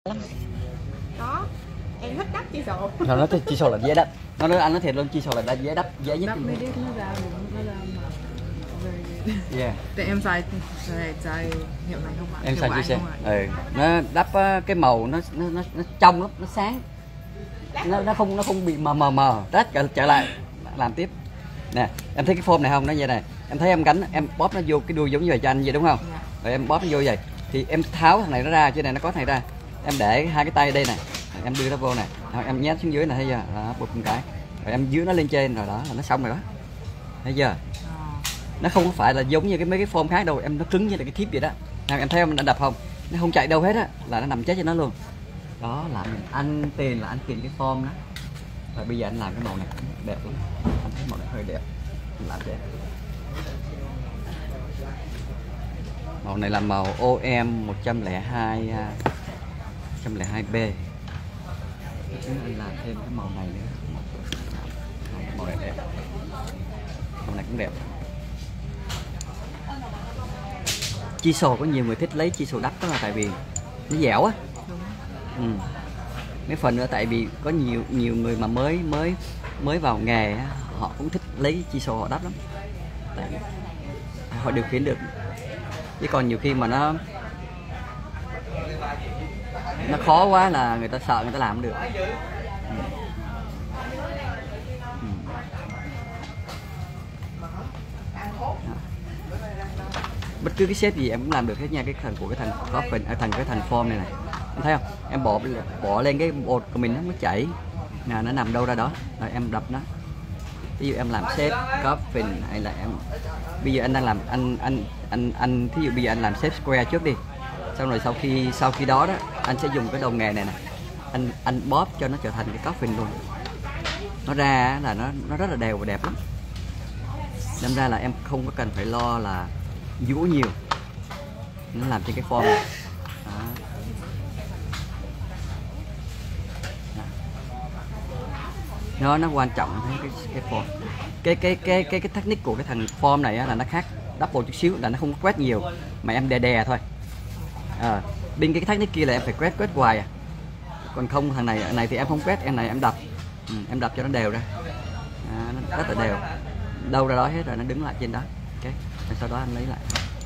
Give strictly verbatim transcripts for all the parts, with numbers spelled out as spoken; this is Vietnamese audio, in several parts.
lắm. Có, em thích đắp chi sổ. Nó nói chi sổ là dễ đắp. Nó nói anh nói thiệt luôn, chi sổ là dễ đắp, dễ nhất. Đắp mới biết nó ra đúng, nó ra mà. Yeah. Để em xài xài xài hiệu này không ạ? Em xài chia sẻ. Ừ. Ừ, nó đắp cái màu nó nó nó, nó trong lắm, nó sáng. Nó nó không nó không bị mờ mờ mờ. Rát trở lại làm tiếp. Nè, em thấy cái form này không? Nó như này. Em thấy em gắn, em bóp nó vô cái đuôi giống như vậy cho anh vậy đúng không? Dạ. Rồi em bóp nó vô vậy. Thì em tháo thằng này nó ra, trên này nó có thằng này ra. Em để hai cái tay đây này, em đưa nó vô này, em nhét xuống dưới này thấy chưa? Đó, bụp một cái. Rồi em dưới nó lên trên rồi đó là nó xong rồi đó. Thấy chưa? À. Nó không phải là giống như cái mấy cái form khác đâu, em nó cứng như là cái thiếp vậy đó. Em thấy em đã đập không? Nó không chạy đâu hết á, là nó nằm chết cho nó luôn. Đó là mình ăn tiền là ăn tiền cái form đó. Và bây giờ anh làm cái màu này đẹp lắm. Anh thấy màu này hơi đẹp. Anh làm đẹp. Màu này là màu O M một không hai một không hai B. Anh làm thêm cái màu này nữa. Màu này đẹp. Màu này cũng đẹp. Chi sổ có nhiều người thích lấy chi sổ đắp đó là tại vì nó dẻo á. Ừ. Mấy phần nữa tại vì có nhiều nhiều người mà mới mới mới vào nghề á, họ cũng thích lấy chi sổ họ đắp lắm. Tại vì họ điều khiển được. Chứ còn nhiều khi mà nó nó khó quá là người ta sợ người ta làm không được. Ừ. Ừ. Bất cứ cái shape gì em cũng làm được hết nha, cái thằng của cái thằng coffin, à, thằng cái thằng form này này, em thấy không? Em bỏ bỏ lên cái bột của mình nó chảy, nè nó nằm đâu ra đó, rồi em đập nó. Ví dụ em làm shape coffin hay là em bây giờ anh đang làm anh anh anh anh thí dụ bây giờ anh làm shape square trước đi, xong rồi sau khi sau khi đó đó anh sẽ dùng cái đầu nghề này nè, anh anh bóp cho nó trở thành cái coffin luôn, nó ra là nó nó rất là đều và đẹp lắm. Đâm ra là em không có cần phải lo là vú nhiều, nó làm trên cái form này. Đó. Đó. Nó nó quan trọng thấy cái cái form, cái cái cái cái cái technique của cái thằng form này á, là nó khác double chút xíu, là nó không quét nhiều mà em đè đè thôi. À, bên cái technique kia là em phải quét quét hoài à, còn không thằng này này thì em không quét, em này em đập, ừ, em đập cho nó đều ra, à, nó rất là đều, đâu ra đó hết rồi nó đứng lại trên đó. Ok, rồi sau đó anh lấy lại.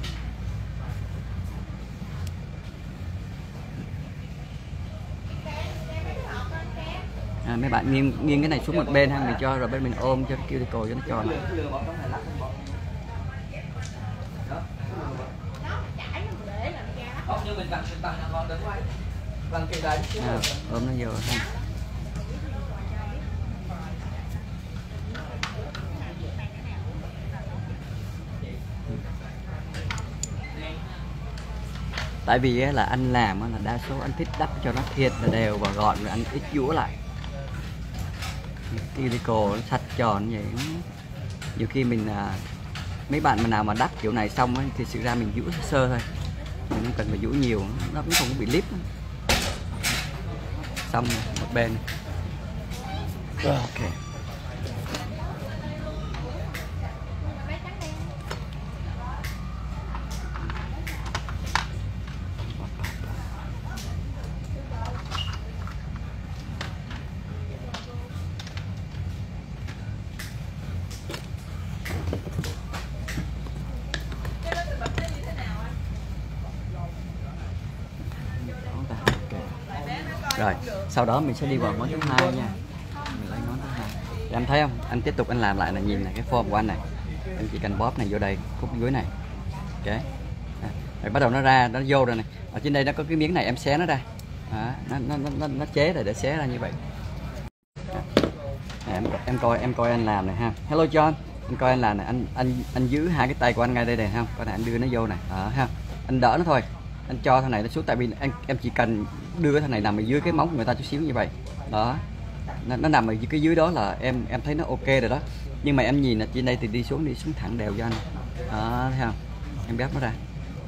À, mấy bạn nghiêng nghiêng cái này xuống một bên ha, mình cho rồi bên mình ôm cho kêu cuticle cho nó tròn. À, ôm nó vô ha. Tại vì là anh làm là đa số anh thích đắp cho nó thiệt là đều và gọn, rồi anh ít vúa lại. Cuticle nó sạch tròn vậy. Nhiều khi mình mấy bạn mà nào mà đắp kiểu này xong ấy, thì sự ra mình vúa sơ thôi, mình không cần phải vúa nhiều, nó cũng không bị líp. Xong một bên. Ok. Rồi, sau đó mình sẽ đi vào món thứ hai nha. Mình lấy món thứ hai. Thì em thấy không? Anh tiếp tục anh làm lại là nhìn này cái form của anh này. Anh chỉ cần bóp này vô đây, khúc dưới này. Ok. À, rồi bắt đầu nó ra, nó vô rồi này. Ở trên đây nó có cái miếng này em xé nó ra. À, nó, nó nó nó chế rồi để xé ra như vậy. À, em em coi em coi anh làm này ha. Hello John, anh coi anh làm này, anh anh anh giữ hai cái tay của anh ngay đây này không? Coi này anh đưa nó vô này. Đó ha. Anh đỡ nó thôi. Anh cho thằng này nó xuống, tại vì anh em chỉ cần đưa cái thằng này nằm ở dưới cái móng của người ta chút xíu như vậy đó, nó, nó nằm ở cái dưới đó là em em thấy nó ok rồi đó. Nhưng mà em nhìn là trên đây thì đi xuống đi xuống thẳng đều cho anh đó, thấy không? Em bép nó ra,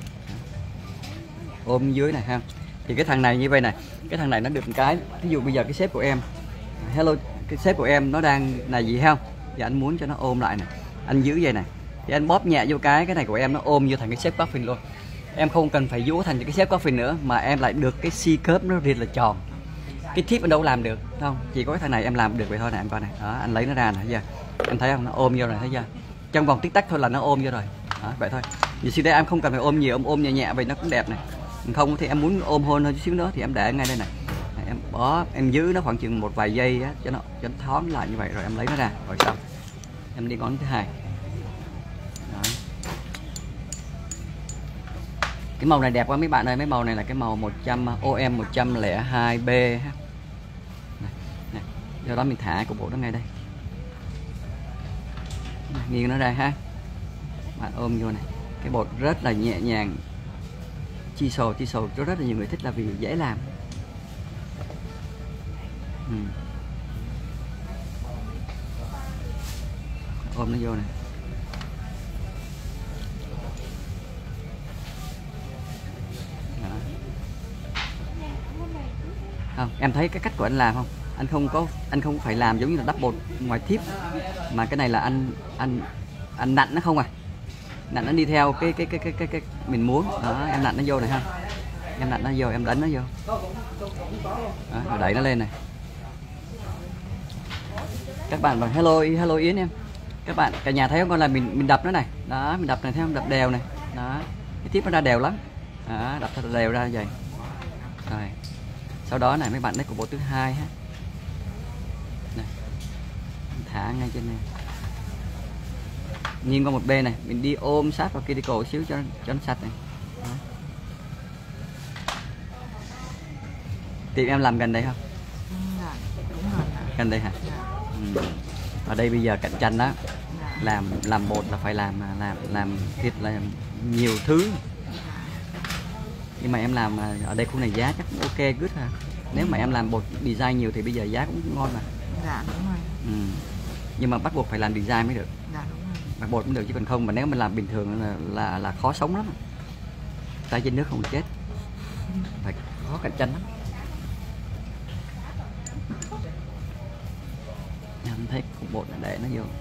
ôm dưới này ha. Thì cái thằng này như vậy này, cái thằng này nó được một cái, ví dụ bây giờ cái sếp của em, hello, cái sếp của em nó đang là gì không, thì anh muốn cho nó ôm lại này, anh giữ vậy này, thì anh bóp nhẹ vô cái cái này của em nó ôm vô thành cái sếp coffin luôn. em không cần phải vuốt thành những cái xếp coffin nữa mà em lại được cái C cup nó rất là tròn. Cái tip ở đâu làm được không? Chỉ có cái thằng này em làm được vậy thôi nè, em coi này. Đó, anh lấy nó ra này, thấy chưa? Em thấy không? Nó ôm vô rồi, thấy chưa? Trong vòng tích tắc thôi là nó ôm vô rồi. Đó, vậy thôi. Vì sau đây em không cần phải ôm nhiều, ôm ôm nhẹ nhẹ vậy nó cũng đẹp này. Không thì em muốn ôm hôn hơn chút xíu nữa thì em để ngay đây này. Em bó, em giữ nó khoảng chừng một vài giây á, cho nó cho nó thoáng lại như vậy rồi em lấy nó ra rồi xong. Em đi ngón thứ hai. Đó. Cái màu này đẹp quá mấy bạn ơi, mấy màu này là cái màu một trăm O M một không hai B ha. Này, này. Do đó mình thả cục bộ nó ngay đây. Nghiêng nó ra ha. Bạn ôm vô này. Cái bột rất là nhẹ nhàng. Chi sồ, chi sồ rất là nhiều người thích là vì dễ làm. Ừ. Ôm nó vô này. Đó. Không, em thấy cái cách của anh làm không? Anh không có anh không phải làm giống như là đắp bột ngoài thiếp mà cái này là anh anh anh nặn nó không à. Nặn nó đi theo cái cái cái cái cái, cái mình muốn. Đó, em nặn nó vô này ha. Em nặn nó vô, em đánh nó vô. Đó, rồi đẩy nó lên này. Các bạn bảo hello hello Yến em. Các bạn cả nhà thấy không, con là mình mình đập nó này. Đó, mình đập này thấy không? Đập đều này. Đó. Cái tiếp nó ra đều lắm. Đó, đập thật đều ra vậy. Rồi. Sau đó này mấy bạn lấy cục bộ thứ hai ha. Này. Thả ngay trên này. Nhìn qua một bên này, mình đi ôm sát vào cuticle xíu cho cho nó sạch này. Đó. Tiệm em làm gần đây không? Dạ, cũng gần. Gần đây hả? Ừ. Ở đây bây giờ cạnh tranh đó, làm làm bột là phải làm làm làm thịt là nhiều thứ. Nhưng mà em làm ở đây khu này giá chắc cũng ok good ha. Nếu mà em làm bột design nhiều thì bây giờ giá cũng ngon mà. Dạ đúng rồi. Ừ. Nhưng mà bắt buộc phải làm design mới được. Dạ đúng rồi. Làm bột cũng được chứ còn không mà nếu mình làm bình thường là là, là khó sống lắm. Tay trên nước không chết. Phải khó cạnh tranh lắm. Em thấy cục bột để nó vô.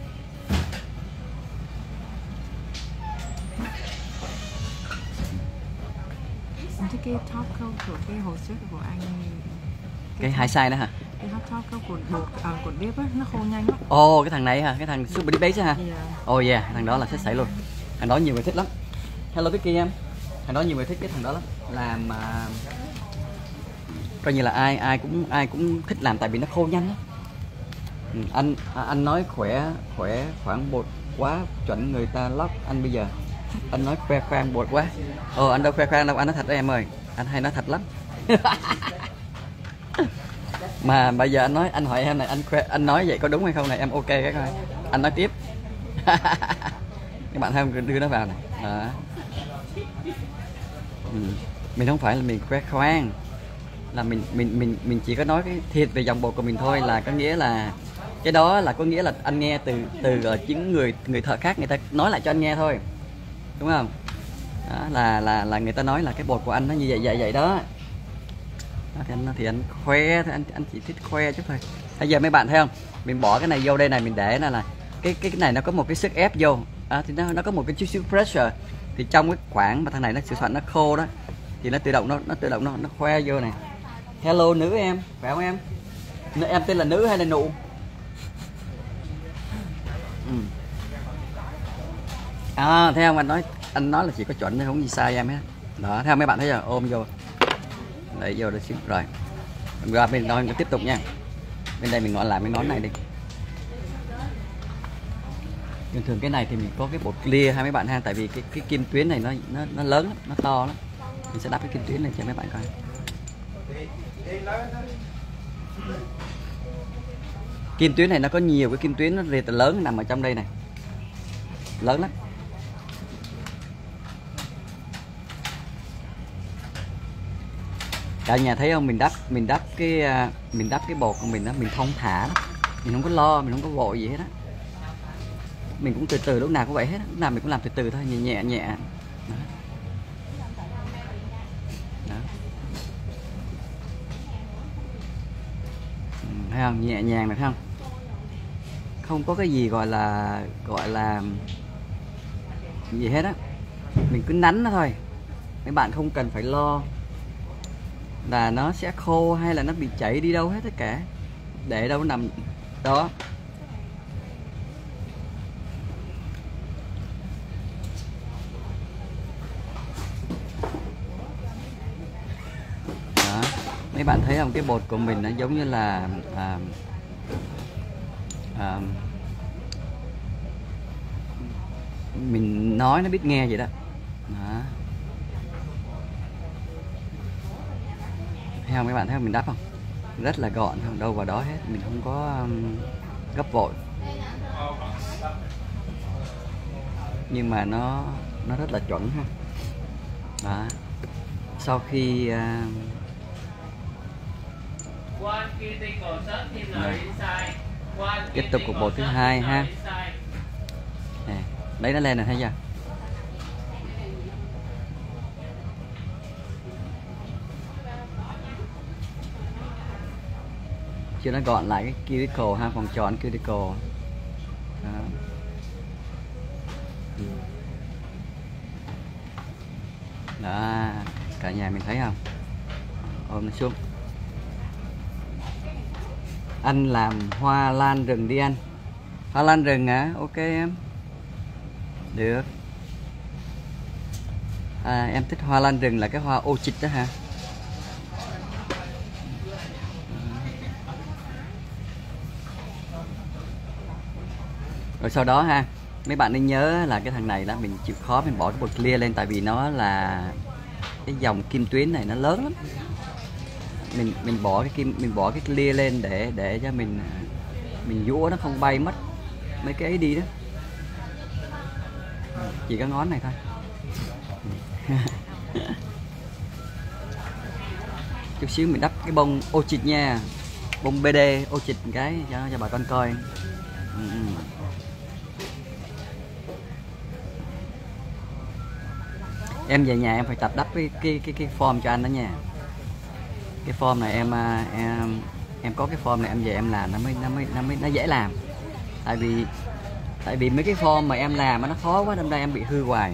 Em thích cái top coat của cái hồ sơ của anh. Cái hai size đó hả? Cái hot top coat của bột à, của dip á, nó khô nhanh lắm. Ồ, oh, cái thằng này hả? Cái thằng super deep base hả? Yeah. Ồ oh, yeah, thằng đó là thích sảy luôn. Thằng đó nhiều người thích lắm. Hello Vicky em. Thằng đó nhiều người thích cái thằng đó lắm. Làm uh, coi như là ai ai cũng ai cũng thích làm tại vì nó khô nhanh lắm. Ừ, anh anh nói khỏe khỏe khoảng bột quá chuẩn người ta lót anh bây giờ. Anh nói khoe khoang bột quá. Ồ anh đâu khoe khoang đâu, anh nói thật đó em ơi. Anh hay nói thật lắm. Mà bây giờ anh nói anh hỏi em này, anh khoe, anh nói vậy có đúng hay không này, em ok cái coi. Anh nói tiếp. Các bạn thấy không, đưa nó vào này. Đó. Ừ. Mình không phải là mình khoe khoang, là mình mình mình mình chỉ có nói cái thiệt về dòng bột của mình thôi, là có nghĩa là cái đó là có nghĩa là anh nghe từ từ những người người thợ khác người ta nói lại cho anh nghe thôi, đúng không? Đó, là là là người ta nói là cái bột của anh nó như vậy vậy vậy đó. Đó thì anh thì anh khoe thôi, anh anh chỉ thích khoe chút thôi. Bây giờ mấy bạn thấy không, mình bỏ cái này vô đây này, mình để là là cái cái cái này nó có một cái sức ép vô, à, thì nó nó có một cái chút xíu pressure, thì trong cái khoảng mà thằng này nó sửa soạn nó khô đó thì nó tự động nó nó tự động nó nó khoe vô này. Hello nữ em, phải không em? Em tên là nữ hay là nụ? Ừ. À thấy không, anh nói anh nói là chỉ có chuẩn thôi, không gì sai em hết. Đó, theo mấy bạn thấy chưa? Ôm vô, đẩy vô được xíu rồi. Rồi bên đó mình tiếp tục nha. Bên đây mình ngọn lại mấy ngón này đi. Thường thường cái này thì mình có cái bột clear ha mấy bạn ha, tại vì cái cái kim tuyến này nó nó nó lớn lắm, nó to lắm. Mình sẽ đắp cái kim tuyến này cho mấy bạn coi. Kim tuyến này nó có nhiều cái kim tuyến nó rất là lớn nằm ở trong đây này, lớn lắm. Cả nhà thấy không, mình đắp mình đắp cái mình đắp cái bột của mình đó, mình thong thả đó. Mình không có lo, mình không có vội gì hết á. Mình cũng từ từ, lúc nào cũng vậy hết, lúc nào mình cũng làm từ từ thôi, nhẹ nhẹ nhẹ. Đó. Đó. Ừ, thấy không, nhẹ nhàng này thấy không, không có cái gì gọi là gọi là gì hết á, mình cứ nắn nó thôi, Mấy bạn không cần phải lo là nó sẽ khô hay là nó bị chảy đi đâu hết tất cả, để đâu nằm đó. Đó, mấy bạn thấy không, cái bột của mình nó giống như là à, à, mình nói nó biết nghe vậy đó. Đó. Thấy không, mấy bạn thấy không, mình đắp không, rất là gọn, không đâu vào đó hết, mình không có um, gấp vội, nhưng mà nó nó rất là chuẩn ha. Đó. Sau khi uh, tiếp tục cục bột thứ hai ha. Nè, đấy nó lên này thấy chưa? Chưa, nó gọn lại cái cuticle ha, vòng tròn cuticle. Đó. Đó, cả nhà mình thấy không? Ôm nó xuống. Anh làm hoa lan rừng đi anh. Hoa lan rừng hả? Ok em. Được. À, em thích hoa lan rừng là cái hoa ô chịch đó hả? Rồi sau đó ha, mấy bạn nên nhớ là cái thằng này là mình chịu khó mình bỏ cái bột clear lên, tại vì nó là cái dòng kim tuyến này nó lớn lắm. Mình mình bỏ cái kim mình bỏ cái clear lên để để cho mình mình dũa nó không bay mất mấy cái ấy đi đó. Chỉ có ngón này thôi. Chút xíu mình đắp cái bông ô chịch nha, bông bê đê ô chịch một cái cho cho bà con coi. Ừ. Em về nhà em phải tập đắp cái cái cái cái form cho anh đó nha. Cái form này em em em có cái form này em về em làm nó mới nó mới nó mới nó dễ làm. Tại vì tại vì mấy cái form mà em làm nó khó quá, đâm ra em bị hư hoài.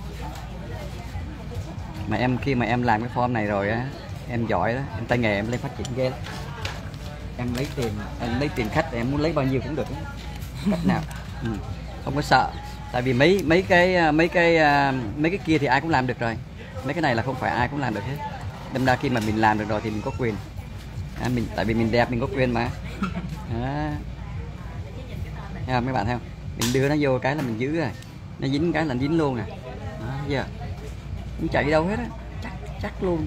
Mà em khi mà em làm cái form này rồi á, em giỏi đó, em tay nghề em lên phát triển ghê lắm. Em lấy tiền em lấy tiền khách, em muốn lấy bao nhiêu cũng được đó. Cách nào. Ừ. Không có sợ. Tại vì mấy mấy cái mấy cái mấy cái kia thì ai cũng làm được rồi, mấy cái này là không phải ai cũng làm được hết. Đâm ra khi mà mình làm được rồi thì mình có quyền. À, mình tại vì mình đẹp mình có quyền mà. Đó. Thấy không mấy bạn thấy không? Mình đưa nó vô cái là mình giữ rồi, nó dính cái là dính luôn nè. Đó, giờ không chạy đâu hết á, chắc chắc luôn.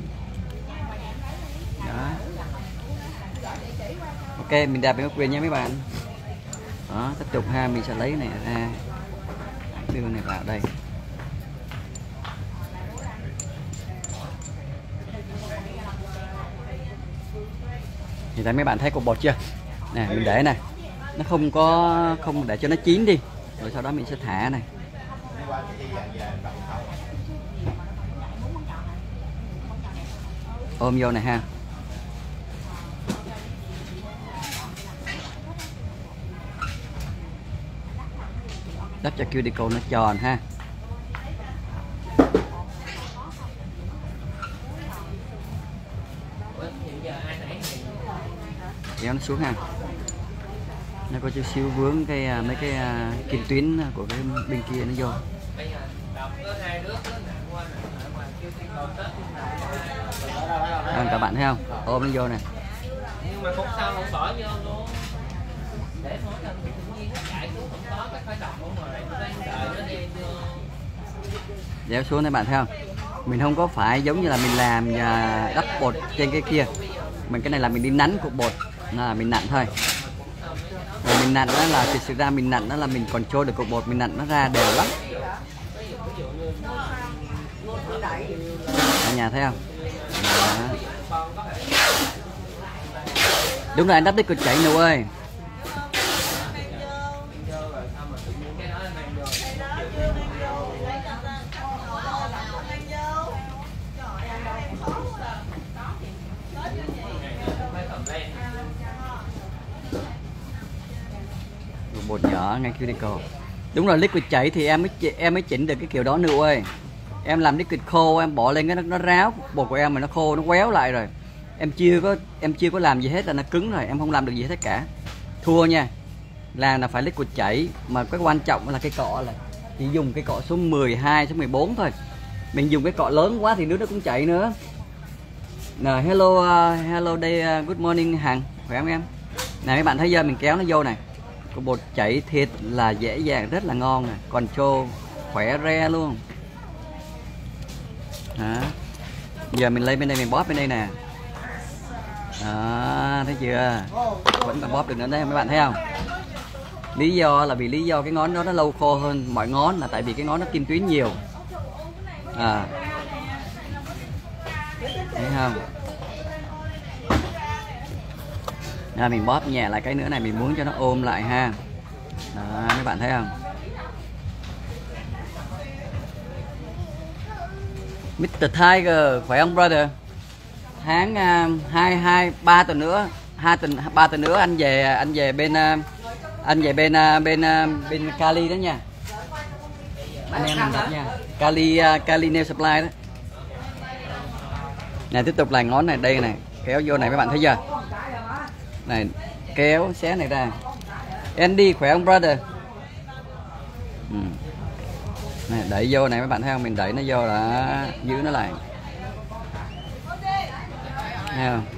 Đó. Ok, mình đẹp mình có quyền nha mấy bạn. Đó, tiếp tục ha, mình sẽ lấy này ra, đưa này vào đây. Thì thấy mấy bạn thấy cục bột chưa? Nè, mình để này, nó không có không để cho nó chín đi, rồi sau đó mình sẽ thả này. Ôm vô này ha. Đắp cho cuticle nó tròn ha. Kéo nó xuống ha. Nó có chút xíu vướng cái mấy cái uh, kim tuyến của cái bên kia nó vô. À, các bạn thấy không? Ôm nó vô nè. Nhưng mà không sao, không bỏ vô luôn. Để mỗi lần tự nhiên nó chạy xuống không có cái phải đọc luôn rồi. Đợi nó đi vô. Déo xuống các bạn thấy không? Mình không có phải giống như là mình làm uh, đắp bột trên cái kia. Mình cái này là mình đi nắn cục bột, là mình nặn thôi. Rồi mình nặn đó là thực sự ra mình nặn đó là mình control được cục bột, mình nặn nó ra đều lắm. Ở nhà thấy không? Đó. Đúng rồi, anh đắp đít cực chảy nụ ơi. Bột nhỏ ngay cuticle. Đúng rồi, liquid chảy thì em mới em mới chỉnh được cái kiểu đó nữa ơi. em làm liquid khô em bỏ lên cái nó, nó ráo bột của em mà nó khô nó quéo lại rồi, em chưa có em chưa có làm gì hết là nó cứng rồi, em không làm được gì hết cả, thua nha. Làm là phải liquid chảy, mà cái quan trọng là cái cọ là chỉ dùng cái cọ số mười hai, số mười bốn thôi. Mình dùng cái cọ lớn quá thì nước nó cũng chảy nữa. Nè, hello uh, hello day uh, good morning Hằng, khỏe không em? Này mấy bạn thấy giờ mình kéo nó vô này, cái bột chảy thiệt là dễ dàng, rất là ngon này, còn trô khỏe re luôn. Đó. Giờ mình lấy bên đây mình bóp bên đây nè. Đó, thấy chưa? Vẫn còn bóp được nữa đấy, mấy bạn thấy không? Lý do là vì lý do cái ngón đó nó lâu khô hơn mọi ngón là tại vì cái ngón nó kim tuyến nhiều. À. Thấy không? Rồi mình bóp nhẹ lại cái nữa này, mình muốn cho nó ôm lại ha. Đó, mấy bạn thấy không? mít tơ Tiger khỏe không brother? Tháng uh, hai hai ba tuần nữa, hai tuần ba tuần nữa anh về anh về bên uh, anh về bên uh, bên uh, bên Cali đó nha. Anh em mình gặp nha. Cali uh, Cali Nail Supply đó. Này tiếp tục là ngón này đây này, kéo vô này mấy bạn thấy chưa? Này kéo xé này ra. Andy khỏe không brother? Ừ. Này, đẩy vô này mấy bạn thấy không, mình đẩy nó vô là giữ nó lại, thấy không?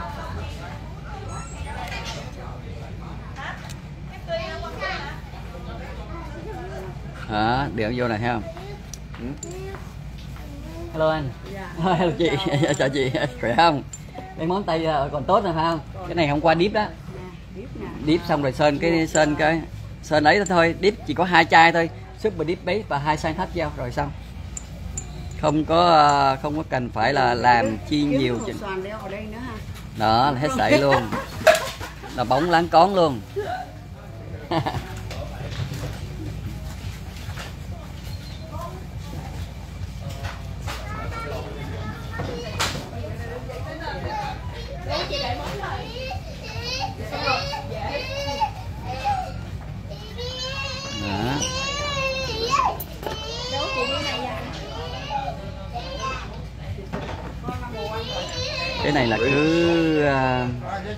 Đó, đeo vô này thấy không? Ừ. Hello anh. Yeah. Hello chị, chào chị, khỏe không? Cái món tay còn tốt rồi phải không? Cái này hôm qua dip đó, dip xong rồi sơn cái sơn cái sơn ấy thôi, dip chỉ có hai chai thôi, super deep base và hai sang tháp gel rồi xong, không có không có cần phải là làm chi nhiều chuyện đó là hết sảy luôn, là bóng láng cón luôn. Đó. Cái này là cứ uh,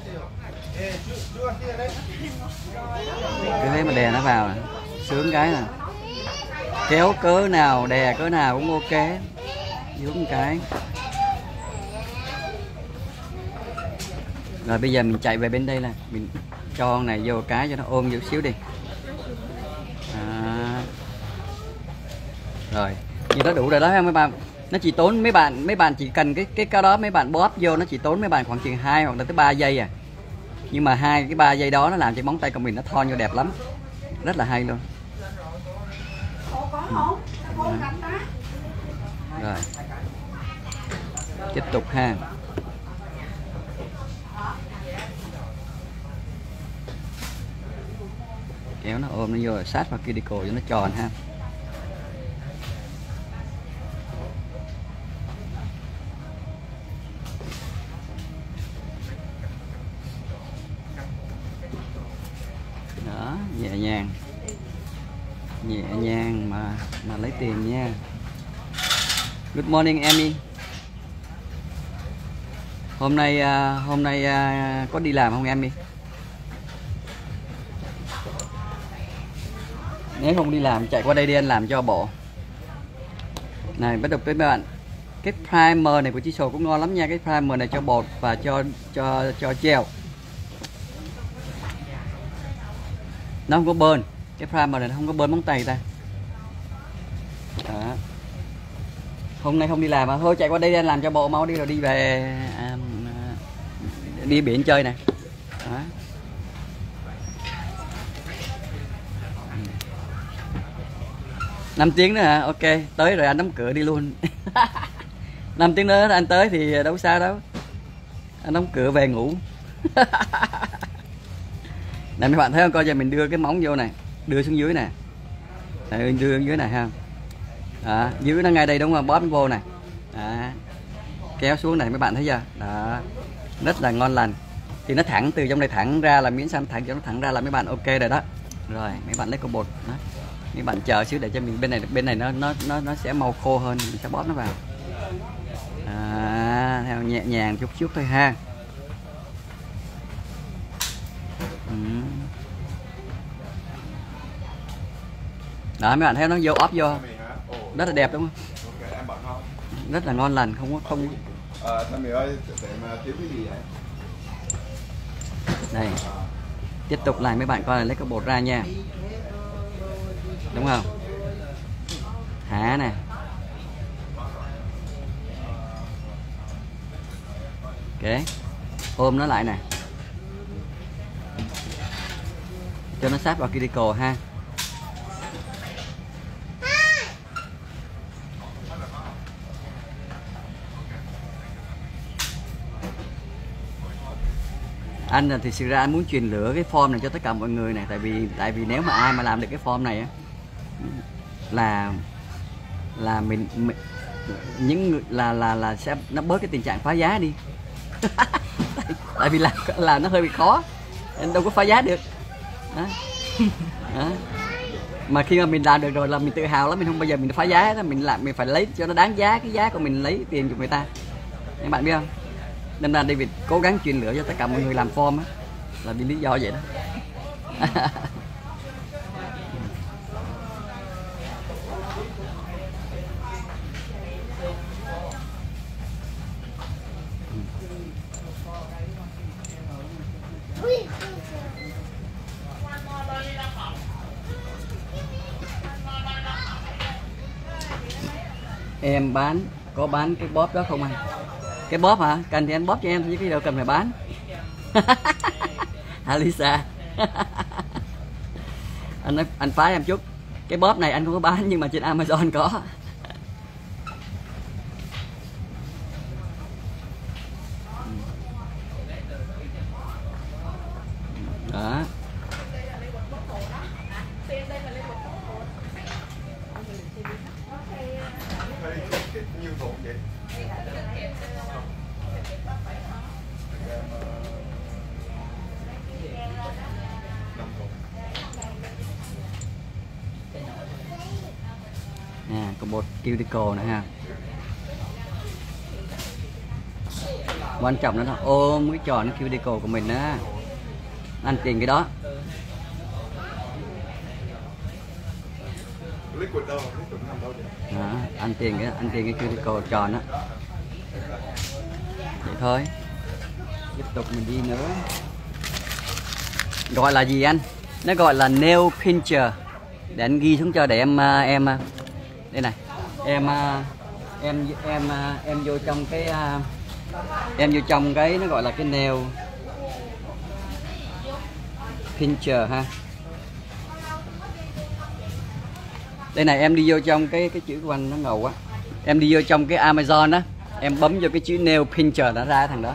cứ thế mà đè nó vào sướng cái nè, kéo cớ nào đè cớ nào cũng ok, xuống cái. Rồi bây giờ mình chạy về bên đây là mình cho con này vô cái cho nó ôm chút xíu đi. À. Rồi như đó đủ rồi đó không mấy bạn? Nó chỉ tốn mấy bạn mấy bạn chỉ cần cái cái cái đó mấy bạn bóp vô, nó chỉ tốn mấy bạn khoảng chừng hai hoặc là tới ba giây à. Nhưng mà hai cái ba giây đó nó làm cho móng tay của mình nó thon vô đẹp lắm, rất là hay luôn. Ừ. Rồi tiếp tục ha. Kéo nó ôm nó vô sát vào cuticle cho nó tròn ha. Đó, nhẹ nhàng nhẹ nhàng mà mà lấy tiền nha. Good morning Emmy. Hôm nay uh, hôm nay uh, có đi làm không Emmy? Nếu không đi làm chạy qua đây đi anh làm cho bộ. Này bắt đầu với các bạn, cái primer này của Chisel cũng ngon lắm nha. Cái primer này cho bột và cho cho cho gel, nó không có bơn. Cái primer này nó không có bơn móng tay ta. Đó. Hôm nay không đi làm mà thôi chạy qua đây đi anh làm cho bộ mau đi rồi đi về à, đi biển chơi nè. Đó. năm tiếng nữa hả? Ok, tới rồi anh đóng cửa đi luôn. năm tiếng nữa anh tới thì đâu sao đâu. Anh đóng cửa về ngủ. Này mấy bạn thấy không? Coi giờ mình đưa cái móng vô này, đưa xuống dưới nè. Đây, đưa xuống dưới này ha. Đó, dưới nó ngay đây đúng không? Bóp vô này. Đó. Kéo xuống này mấy bạn thấy chưa? Đó. Rất là ngon lành. Thì nó thẳng từ trong này thẳng ra là miếng xăm thẳng cho nó thẳng ra là mấy bạn ok rồi đó. Rồi, mấy bạn lấy cục bột đó. Mấy bạn chờ xíu để cho mình bên này bên này nó nó nó nó sẽ mau khô hơn, mình sẽ bóp nó vào. À, theo nhẹ nhàng chút chút thôi ha. Ừ. Đó mấy bạn thấy nó vô ốp vô rất là đẹp đúng không? Rất là ngon lành, không có không. Ờ, Thanh Mì ơi, tiệm thiếu cái gì vậy? Đây, tiếp tục lại mấy bạn coi là lấy cái bột ra nha, đúng không? Hả nè, ok, ôm nó lại nè, cho nó sát vào cuticle ha. Anh thì sự ra anh muốn truyền lửa cái form này cho tất cả mọi người này, tại vì tại vì nếu mà ai mà làm được cái form này á là là mình, mình những người là là là sẽ nó bớt cái tình trạng phá giá đi. Tại vì làm làm nó hơi bị khó, anh đâu có phá giá được đó. Đó. Mà khi mà mình làm được rồi là mình tự hào lắm, mình không bao giờ mình phá giá đó, mình làm mình phải lấy cho nó đáng giá cái giá của mình, lấy tiền của người ta, các bạn biết không? Nên là David cố gắng truyền lửa cho tất cả mọi người làm form á, là vì lý do vậy đó. Em bán có bán cái bóp đó không anh? Cái bóp hả? Cần thì anh bóp cho em chứ cái đâu cần phải bán. Hả Lisa? Anh nói, anh phá em chút. Cái bóp này anh không có bán nhưng mà trên Amazon có. Đó. Như thùng vậy. Nè, có bột cuticle nữa ha. Quan trọng nó là ôm cái tròn cái cuticle của mình á. Ăn tiền cái đó. Liquid đâu, liquid nằm đâu vậy? Đó, ăn tiền cái ăn tiền cái cuticle tròn á. Vậy thôi. Tiếp tục mình đi nữa. Gọi là gì anh? Nó gọi là nail pincher. Để anh ghi xuống cho để em em đây này. Em em em em vô trong cái em vô trong cái nó gọi là cái nail pincher ha. Đây này, em đi vô trong cái cái chữ của anh nó ngầu quá. Em đi vô trong cái Amazon á, em bấm vô cái chữ nail pincher đã ra cái thằng đó.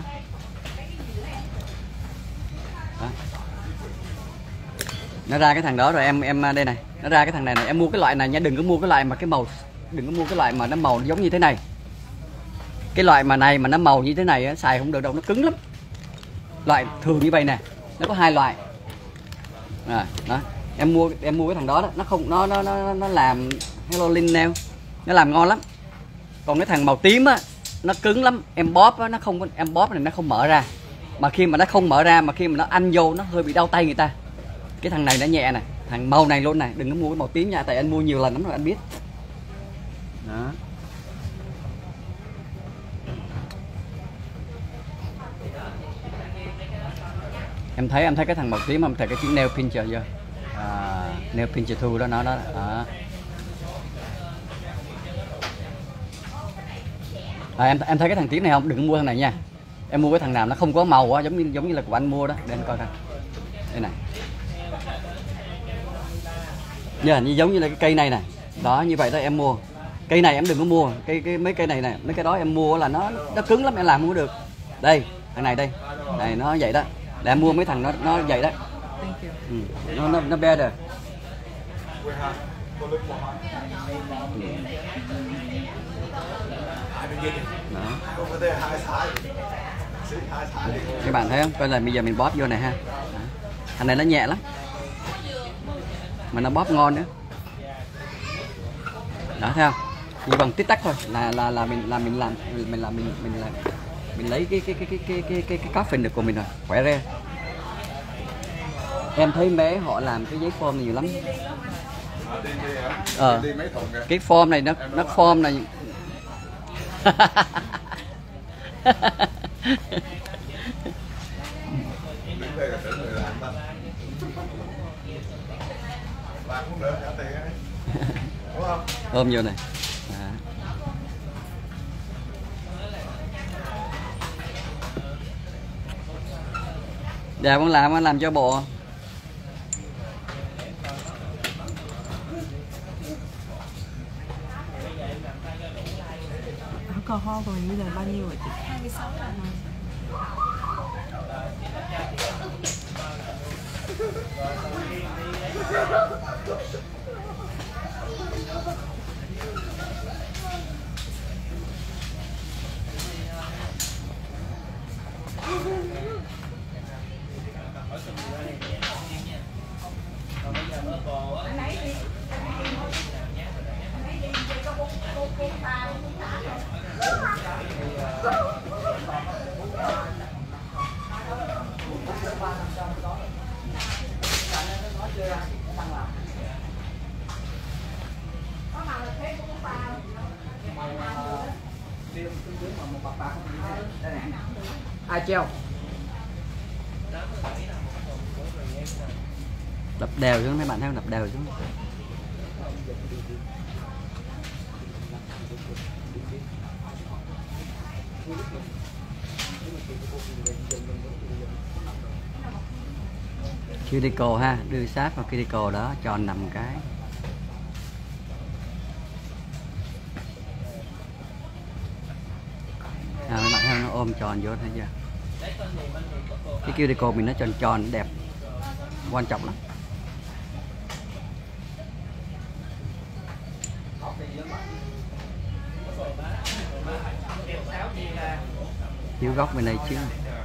Đó. Nó ra cái thằng đó rồi em em đây này, nó ra cái thằng này này, em mua cái loại này nha, đừng có mua cái loại mà cái màu đừng có mua cái loại mà nó màu giống như thế này. Cái loại mà này mà nó màu như thế này á, xài không được đâu, nó cứng lắm. Loại thường như vậy nè, nó có hai loại. À, đó. Em mua em mua cái thằng đó, đó nó không nó nó nó nó làm Hello Lin Nail, nó làm ngon lắm. Còn cái thằng màu tím á, nó cứng lắm, em bóp á, nó không có em bóp này nó không mở ra. Mà khi mà nó không mở ra mà khi mà nó ăn vô nó hơi bị đau tay người ta. Cái thằng này nó nhẹ này, thằng màu này luôn này, đừng có mua cái màu tím nha, tại anh mua nhiều lần lắm rồi anh biết. Đó. Em thấy em thấy cái thằng màu tím không, thấy cái chữ nail pincher chưa? À, nail pincher two đó nó đó. À. À, em em thấy cái thằng tím này không? Đừng mua thằng này nha. Em mua cái thằng nào nó không có màu á, giống như giống như là của anh mua đó, để anh coi coi. Đây này. Giờ như giống như là cái cây này này. Đó, như vậy đó em mua. Cây này em đừng có mua, cây cái mấy cây này nè, mấy cái đó em mua là nó nó cứng lắm, em làm không có được. Đây, thằng này đây. Đây nó vậy đó. Để em mua mấy thằng nó nó vậy đó. Ừ, nó nó nó better. Đó. Các bạn thấy không? Coi là bây giờ mình bóp vô này ha. Đó. Thằng này nó nhẹ lắm. Mà nó bóp ngon nữa. Đó thấy không? Chỉ bằng tích tắc thôi là là là mình là mình làm mình làm mình mình làm mình lấy cái cái cái cái cái cái cái, cái coffin được của mình rồi, khỏe ra. Em thấy bé họ làm cái giấy form này nhiều lắm. Đi đi hả? Ờ. Đi mấy thùng kìa. Cái form này nó nó form này. Đứng đây là tưởng người làm ta. Làm cũng được trả tiền ấy. Đúng không? Ôm vô này. À. Dạ con làm con làm cho bộ. Alcohol của mình bây giờ bao nhiêu rồi chị? hai mươi sáu lần. Ai treo? Đập đều xuống mấy bạn thấy không? Đập đều xuống. Cuticle ha, đưa sát vào cuticle đó, tròn nằm cái. À, mấy bạn thấy nó ôm tròn vô thấy chưa? Cái cuticle mình nó tròn tròn đẹp, quan trọng lắm. Thiếu góc bên này chứ.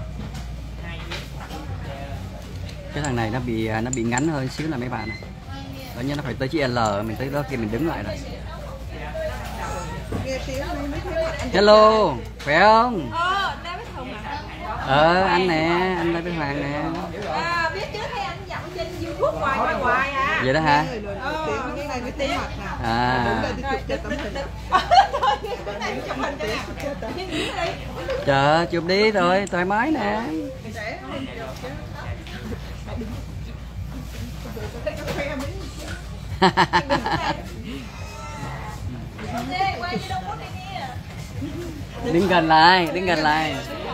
Cái thằng này nó bị nó bị ngắn hơn xíu là mấy bạn này. Đó nhớ nó phải tới chữ L, mình tới đó kia mình đứng lại rồi. Hello, khỏe không? Ờ, Lê Bích Hùng à? Ờ, anh nè, anh Lê Bích Hoàng nè. À, biết trước thấy anh giọng trên YouTube hoài hoài hoài à. Vậy đó hả? Ờ, cái này mới tiếng mặt nè. À. Cái này chụp hình cho nè. Chờ, chụp đi rồi, thoải mái nè. Đứng gần lại, đứng gần lại.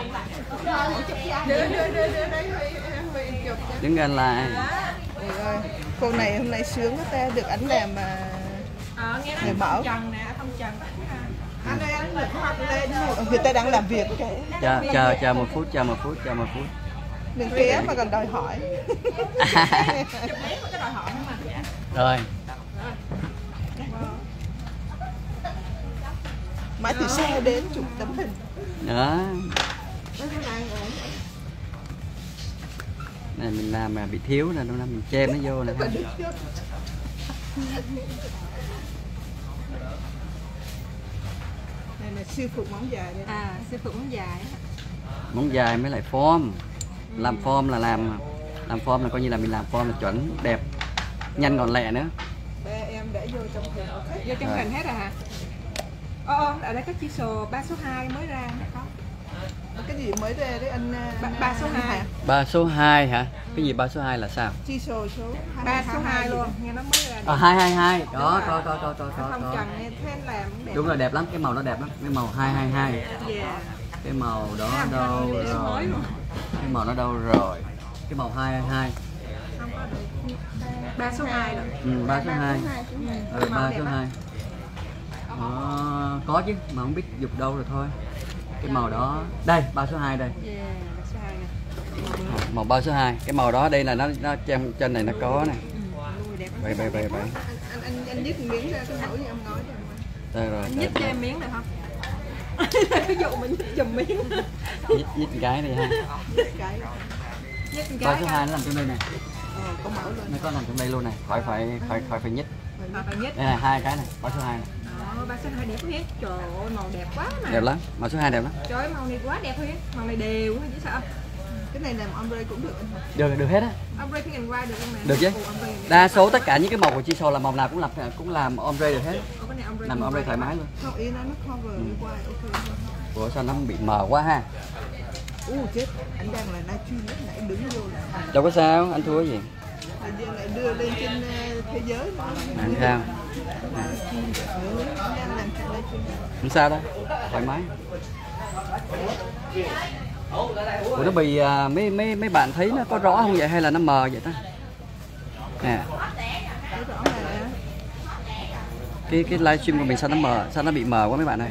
Đứng gần lại. Cô này hôm nay sướng quá ta, được ảnh làm mà. Ờ, nghe người nói bảo Trần nè, thông Trần. Anh ơi, anh được học lên. người ta đang làm việc cái Chờ, chờ, chờ một phút, chờ một phút, chờ một phút. đừng ké mà còn đòi hỏi. Chụp mấy cái đòi hỏi mà. Rồi. Mãi từ xe đến chụp tấm hình. Đó. Này mình làm mà bị thiếu nè, đâu mình chêm nó vô nè. Này là siêu phụ móng dài đây. À, sư phụ móng dài. Móng dài mới lại form. Làm form là làm làm form là coi như là mình làm form là chuẩn, đẹp, nhanh gọn lẹ nữa. Đây em đã vô trong hình. Vô trong hình hết rồi hả? Ờ, ở đây có chi số ba số hai mới ra nó có. Cái gì mới ra đấy anh? Ba, ba số hai. Ba số hai hả? Cái gì ba số hai là sao? Chi số số Ba số hai luôn, nghe nó mới ra. À, hai hai hai. Đó, có có có có có. Thông có. Trần nghe thấy anh làm cũng đẹp. Đúng rồi, đẹp lắm, cái màu nó đẹp lắm, cái màu hai hai hai. Yeah. Cái màu đó đâu mới rồi? luôn. Cái màu nó đâu rồi? Cái màu hai hai hai. Ba số hai rồi. Ừ, ba số hai. Ừ, ba số hai. Đó, có chứ, mà không biết dục đâu rồi thôi. Cái màu đó, đây, ba số hai đây. Yeah, ba số hai nè. Màu ba số hai, cái màu đó đây là nó nó trên trên này nó có nè. Vậy vậy vậy vậy. anh anh anh nhích miếng ra cái mẫu như em nói rồi. Đây rồi. Nhích cho em miếng được không? Ví dụ mình chùm miếng. Nhích nhích cái đi ha. Cái Nhích một Ba cái. số hai nó nằm trong đây nè. ờ, có mẫu luôn. Nó có nằm trong đây luôn này, khỏi phải khỏi khỏi phải nhích. Hoặc là nhích. Đây này, hai cái này, ba số hai này. ơi, ba số hai đẹp Huyên. Trời ơi, màu đẹp quá mà. Đẹp lắm, màu số hai đẹp lắm. Trời ơi, màu này quá đẹp Huyên. Màu này đều chứ sao? Cái này làm ombre cũng được anh hả? Được, được hết á. Ombre pink and white được không mẹ? Được chứ. Ồ, ombre này. Đa số tất cả những cái màu của Chisholm là màu nào cũng làm cũng làm ombre được hết. Ồ, cái này ombre Làm pink ombre white. thoải mái luôn. Không, ý nó nó cover ừ. White, ok. Ủa sao nó bị mờ quá ha? Ú chết, anh đang là livestream lúc nãy đứng vô là Đâu có sao, anh thua gì. thời gian lại đưa lên trên uh, thế giới nó. Làm sao? À. Ừ, anh đang làm chuyện livestream. Không sao đâu, thoải mái. Ủa nó bị à, mấy mấy mấy bạn thấy nó có rõ không vậy hay là nó mờ vậy ta? Nè. Thấy rõ là Cái cái livestream của mình sao nó mờ, sao nó bị mờ quá mấy bạn ơi.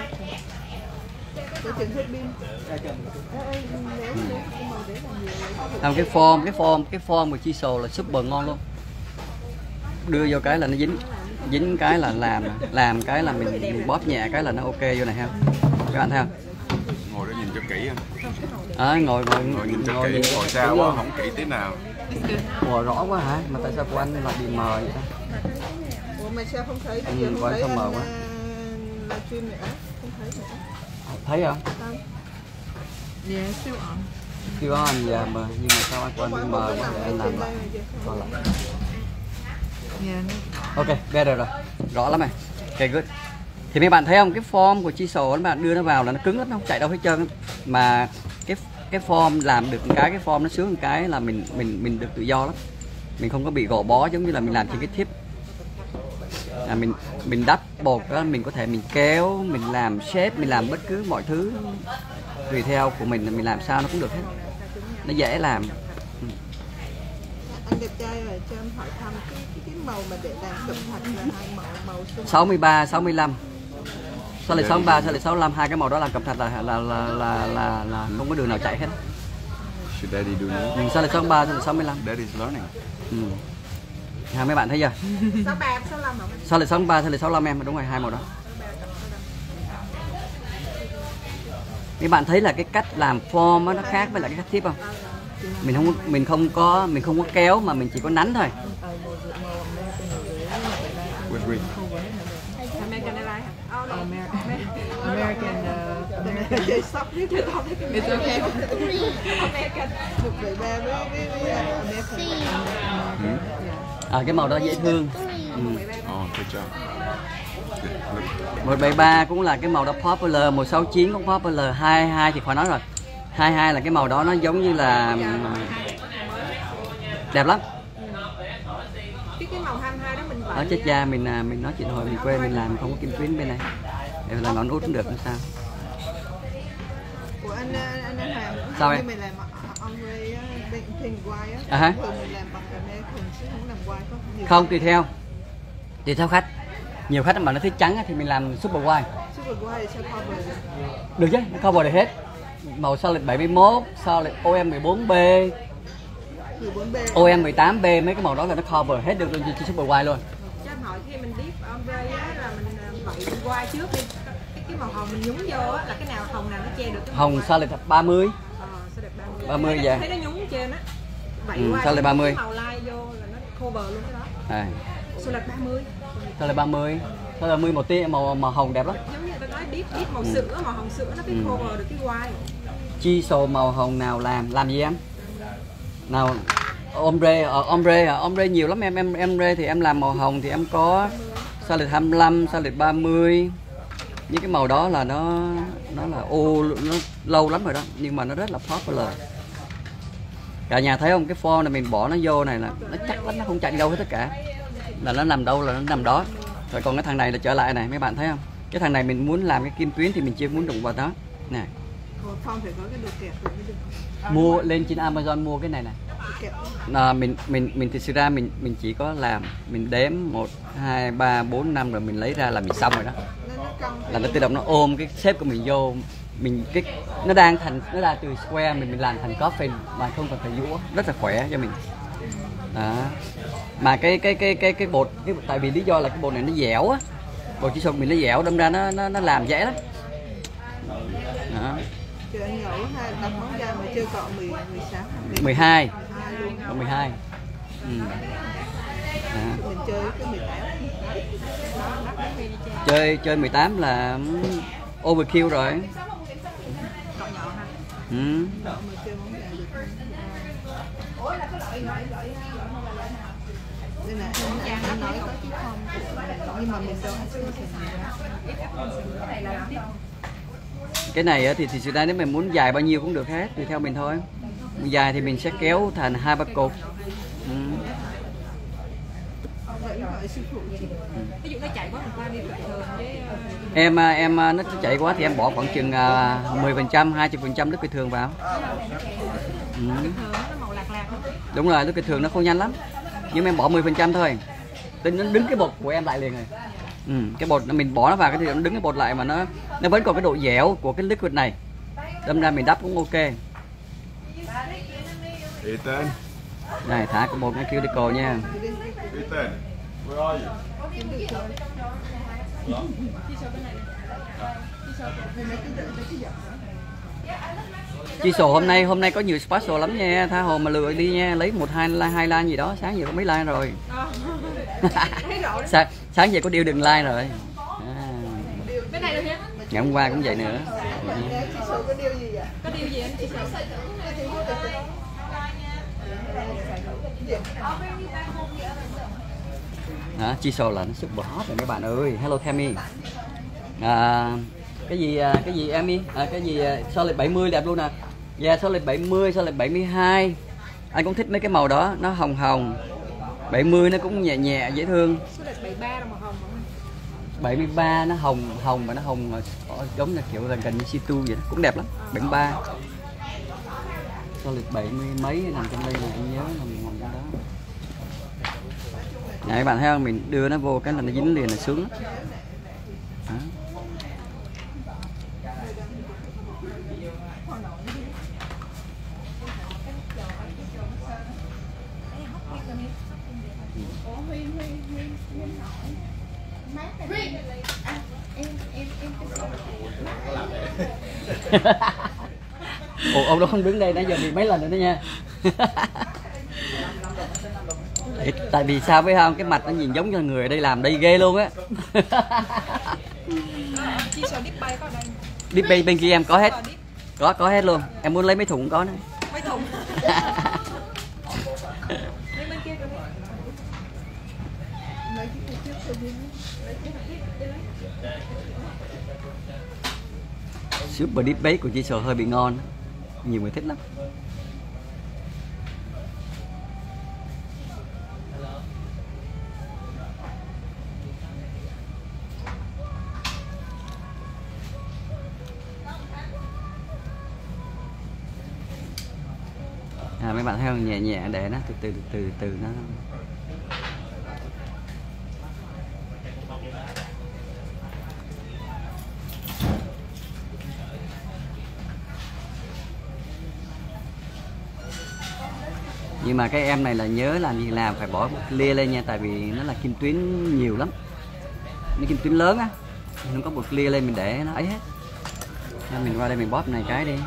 có chuyện hết pin. Ê, ê, nếu nếu cái màu đấy là nhiều. Không, cái form, cái form, cái form của Chisholm là super ngon luôn. Đưa vô cái là nó dính, dính cái là làm, làm cái là mình, mình bóp nhẹ cái là nó ok vô này ha. Các bạn thấy không? Ngồi đó nhìn cho kỹ anh. À, ngồi ngồi Ngồi nhìn cho ngồi kỹ, nhìn ngồi kỹ xa luôn. quá không kỹ tí nào. Ủa rõ quá hả? Mà tại sao của anh lại bị mờ vậy ta? Ủa mà sao không thấy? Bây Ừ, giờ không coi thấy sao anh mờ quá. uh, livestream nữa. Không thấy nữa. Thấy không? Không. Yeah, still on. Kêu anh dạ mà nhưng mà sao anh của anh bị mờ quá để anh làm lại. Coi lại. Yeah, no. Ok, better rồi. Rõ lắm này. Ok, good. Thì mấy bạn thấy không, cái form của Chisholm các bạn đưa nó vào là nó cứng lắm, nó không chạy đâu hết trơn. Mà cái cái form làm được một cái cái form nó sướng một cái là mình mình mình được tự do lắm. Mình không có bị gò bó giống như là mình làm trên cái tip. À, mình mình đắp bột đó, mình có thể mình kéo, mình làm shape, mình làm bất cứ mọi thứ tùy theo của mình là mình làm sao nó cũng được hết. Nó dễ làm. Ừ. Anh đẹp trai rồi cho em hỏi thăm cái, cái, cái màu mà để làm cẩm thạch là hai màu màu xuân. sáu mươi ba, sáu mươi lăm. Sao lại sáu mươi ba, sao lại sáu mươi lăm, hai cái màu đó làm cẩm thạch là là là là là, là không có đường nào chạy hết. Should daddy do now? Ừ, sao lại sáu mươi ba, sao lại sáu mươi lăm? Daddy's learning. Ừ. Ha, mấy bạn thấy chưa? sáu ba, sáu lăm hả? Sao lại sáu mươi ba, sao lại sáu mươi lăm em? Đúng rồi, hai màu đó. Mấy bạn thấy là cái cách làm form á, nó khác với lại cái cách tiếp không? Mình không mình không có mình không có kéo mà mình chỉ có nắn thôi. Wait, wait. American Airlines hả? Oh, no. Amer- American. Uh, Chơi sóc riết rồi không thấy cái it's okay. American. một bảy ba với với với American. À, cái màu đó dễ thương. Ừ. Oh, good job. Look. một bảy ba cũng là cái màu đó popular, một sáu chín cũng popular, hai mươi hai thì khỏi nói rồi. hai mươi hai là cái màu đó nó giống như là đẹp lắm. Cái cái màu hai mươi hai đó mình Đó vậy. chết cha mình à, mình nói chuyện hồi mình quê mình làm mình không có kim tuyến bên này. Để làm nón út cũng được làm sao. Của anh anh anh Hoàng Sao như em? mình làm ombre á, pink pink white á. À hả? Thường mình làm bằng American chứ không làm white có nhiều. Không, tùy theo. Tùy theo khách. Nhiều khách mà nó thích trắng á, thì mình làm super white. Super white thì sao cover được? Được chứ, nó cover được hết. Màu solid bảy mươi mốt, solid O M mười bốn B, mười bốn B. O M mười tám B, mấy cái màu đó là nó cover hết được luôn trên super white luôn. Cho em hỏi khi mình biết ombre á là mình vậy mình qua trước đi. Cái, cái màu hồng mình nhúng vô á là cái nào hồng nào nó che được cái màu Hồng white? solid ba mươi. Ờ, sao đẹp ba mươi. ba mươi Thấy- dạ. Thấy nó nhúng trên á. Vậy Ừ, qua sao lại ba mươi? cái màu light vô là nó cover luôn cái đó. À, Sao là ba mươi? solid ba mươi. Solid ba mươi màu tia màu màu hồng đẹp lắm. Giống như người ta nói deep deep màu Ừ. sữa, màu hồng sữa nó biết Ừ. cover được cái white. Chisholm màu hồng nào làm làm gì em? Nào ombre, ờ, ombre, à, ombre nhiều lắm em, em ombre thì em làm màu hồng thì em có solid hai mươi lăm, solid ba mươi. Những cái màu đó là nó nó là ô nó lâu lắm rồi đó, nhưng mà nó rất là popular. Cả nhà thấy không, cái form này mình bỏ nó vô này là nó chắc lắm, nó không chạy đi đâu hết tất cả. Là nó nằm đâu là nó nằm đó. Rồi còn cái thằng này là trở lại này, mấy bạn thấy không? Cái thằng này mình muốn làm cái kim tuyến thì mình chưa muốn đụng vào đó. Nè. Còn Phong phải có cái đồ kẹp rồi mới được. Mua lên trên Amazon mua cái này này. Kẹp. À, mình mình mình thực sự ra mình mình chỉ có làm mình đếm một hai ba bốn năm rồi mình lấy ra là mình xong rồi đó. Nó nó cong. Là nó tự động nó ôm cái shape của mình vô, mình cái nó đang thành nó ra từ square mình mình làm thành coffin mà không cần phải dũa, rất là khỏe cho mình. Đó. Mà cái cái cái cái cái bột cái tại vì lý do là cái bột này nó dẻo á, bột Chisholm mình nó dẻo đâm ra nó nó nó làm dễ lắm. Đó. Trời anh ngẫu hai đặt món ra mà chơi cọ mười mười sáu mười hai mười hai luôn. Còn mười hai. Ừ. À. Mình chơi cái mười tám. Chơi chơi mười tám là overkill rồi. Cọ nhỏ hả? Ừ. Mình chơi bóng đá được. Nên là anh, anh nói có chứ không. Nhưng mà mình đâu association gì đó. Cái này thì thì thực ra nếu mình muốn dài bao nhiêu cũng được hết, tùy theo mình thôi. Dài thì mình sẽ kéo thành hai ba cột. Ừ. Ví dụ nó chạy quá mình qua đi bình thường với Em em nó chạy quá thì em bỏ khoảng chừng mười phần trăm, hai mươi phần trăm nước thường vào. Ừ. thường nó màu lạc lạc thôi. Đúng rồi, nước thường nó khô nhanh lắm. Nhưng mà em bỏ mười phần trăm thôi. Tính nó đứng cái bột của em lại liền rồi. Ừ, cái bột mình bỏ nó vào cái thì nó đứng cái bột lại mà nó nó vẫn còn cái độ dẻo của cái liquid này. Đâm ra mình đắp cũng ok. Ethan, Này thả cái bột nó kêu đi cồ nha. Ethan, where are you? Chi sổ hôm nay hôm nay có nhiều special lắm nha, tha hồ mà lựa đi nha, lấy một hai like hai like gì đó, sáng giờ có mấy like rồi. sáng sáng giờ có điều đừng like rồi. À. Cái này được nhé. Ngày hôm qua cũng vậy nữa. Chị số có điều gì vậy? Có điều gì anh chị sợ? Đó, chi sổ là nó super hot rồi các bạn ơi. Hello Tammy. À, cái gì cái gì em đi à, cái gì solid bảy mươi đẹp luôn nè. Yeah, solid bảy mươi, solid bảy mươi hai. Anh cũng thích mấy cái màu đó, nó hồng hồng. bảy mươi nó cũng nhẹ nhẹ dễ thương. Số đẹp bảy mươi ba là màu hồng không? bảy mươi ba nó hồng hồng và nó hồng giống là kiểu gần gần như si tu vậy đó. Cũng đẹp lắm. bảy mươi ba. Solid bảy mươi mấy nằm trong đây là anh nhớ là mình nằm trong đó. Này các bạn thấy không, mình đưa nó vô cái là nó dính liền là sướng lắm. Đó. Ủa, ông đó không đứng đây nãy giờ bị mấy lần rồi đó nha. Tại vì sao biết không, cái mặt nó nhìn giống như người ở đây làm đây ghê luôn á. Chi sổ dip bay có đây. Dip bay bên kia em có hết. Có có hết luôn. Em muốn lấy mấy thùng cũng có nữa. Mấy thùng. Bên kia kìa. Super deep base của chị sờ hơi bị ngon, nhiều người thích lắm. À, mấy bạn thấy không, nhẹ nhẹ để nó từ từ từ từ, từ nó. Nhưng mà cái em này là nhớ làm gì làm phải bỏ một clear lên nha, tại vì nó là kim tuyến nhiều lắm, nó kim tuyến lớn á, không có một clear lên mình để nó ấy hết. Nên mình qua đây mình bóp này cái đi.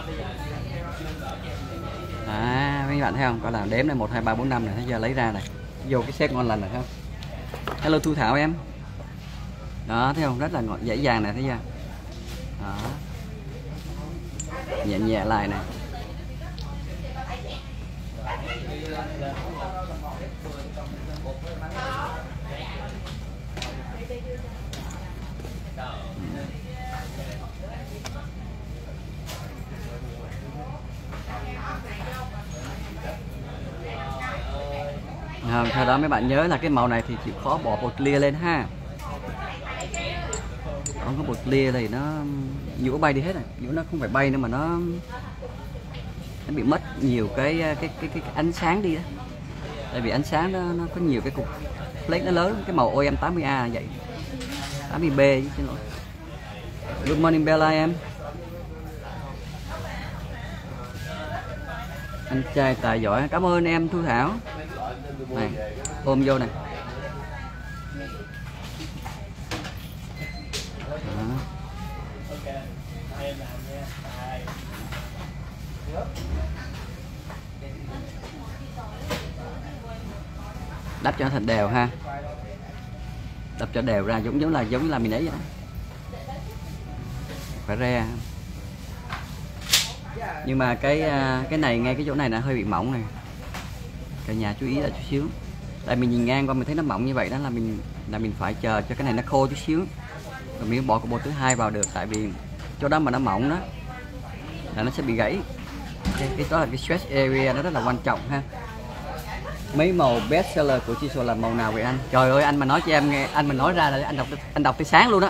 À, mấy bạn thấy không, có làm đếm này một hai ba bốn năm này, thấy giờ lấy ra này, vô cái set ngon lành này không. Hello Thu Thảo em. Đó, thấy không, rất là dễ dàng này, thấy chưa. Đó, nhẹ nhẹ lại này. À, theo đó mấy bạn nhớ là cái màu này thì chịu khó bỏ bột clear lên ha. Không có bột clear này nó nhũ bay đi hết rồi, nhũ nó không phải bay nữa mà nó nó bị mất nhiều cái cái cái cái, cái ánh sáng đi đó. Tại vì ánh sáng nó, nó có nhiều cái cục flake nó lớn, cái màu O M tám mươi A vậy, tám mươi B chứ xin lỗi. Good morning Bella em. Anh trai tài giỏi, cảm ơn em Thu Thảo. Này, ôm vô này. Đó. đắp cho nó thành đều ha, đắp cho đều ra giống giống là giống là mình ấy vậy đó. Phải re, nhưng mà cái cái này ngay cái chỗ này nó hơi bị mỏng này, cả nhà chú ý lại chút xíu. Tại mình nhìn ngang qua mình thấy nó mỏng như vậy đó, là mình là mình phải chờ cho cái này nó khô chút xíu rồi mình bỏ cái bộ thứ hai vào được. Tại vì chỗ đó mà nó mỏng đó là nó sẽ bị gãy. Cái, cái đó là cái stretch area nó rất là quan trọng ha. Mấy màu best seller của Chiso là màu nào vậy anh? Trời ơi, anh mà nói cho em nghe, anh mà nói ra là anh đọc anh đọc tới sáng luôn đó.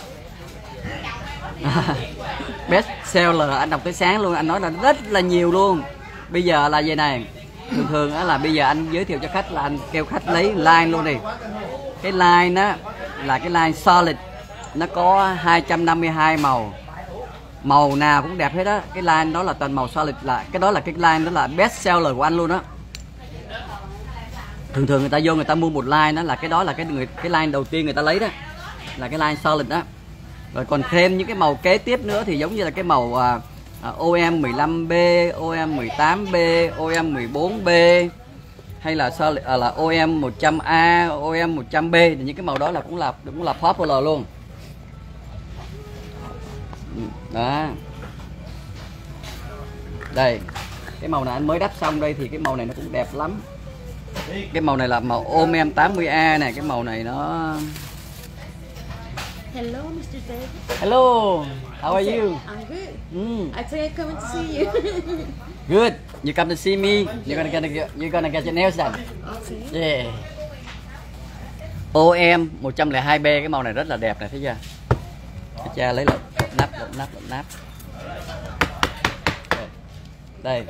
Best seller anh đọc tới sáng luôn, anh nói là rất là nhiều luôn. Bây giờ là vậy này, thường thường á là bây giờ anh giới thiệu cho khách là anh kêu khách lấy line luôn đi. Cái line á là cái line solid, nó có hai trăm năm mươi hai màu, màu nào cũng đẹp hết á. Cái line đó là toàn màu solid, là cái đó là cái line đó là best seller của anh luôn đó. Thường thường người ta vô người ta mua một line đó là cái đó là cái người cái line đầu tiên người ta lấy đó, là cái line solid đó. Rồi còn thêm những cái màu kế tiếp nữa thì giống như là cái màu uh, uh, O M mười lăm B, O M mười tám B, O M mười bốn B, hay là solid, uh, là O M một trăm A, O M một trăm B, thì những cái màu đó là cũng là cũng là popular luôn. Đó. Đây, cái màu này anh mới đắp xong đây thì cái màu này nó cũng đẹp lắm. Cái màu này là màu O M tám mươi A này, cái màu này nó. Hello, mister David. Hello, how are you? I'm good. Mm. Actually, I come to see you. Good. You come to see me. You're gonna get you're gonna get your nails done. Okay. Yeah. O M một trăm lẻ hai B, cái màu này rất là đẹp này, thấy chưa? Cái cha lấy lại nắp nắp nắp. Đây.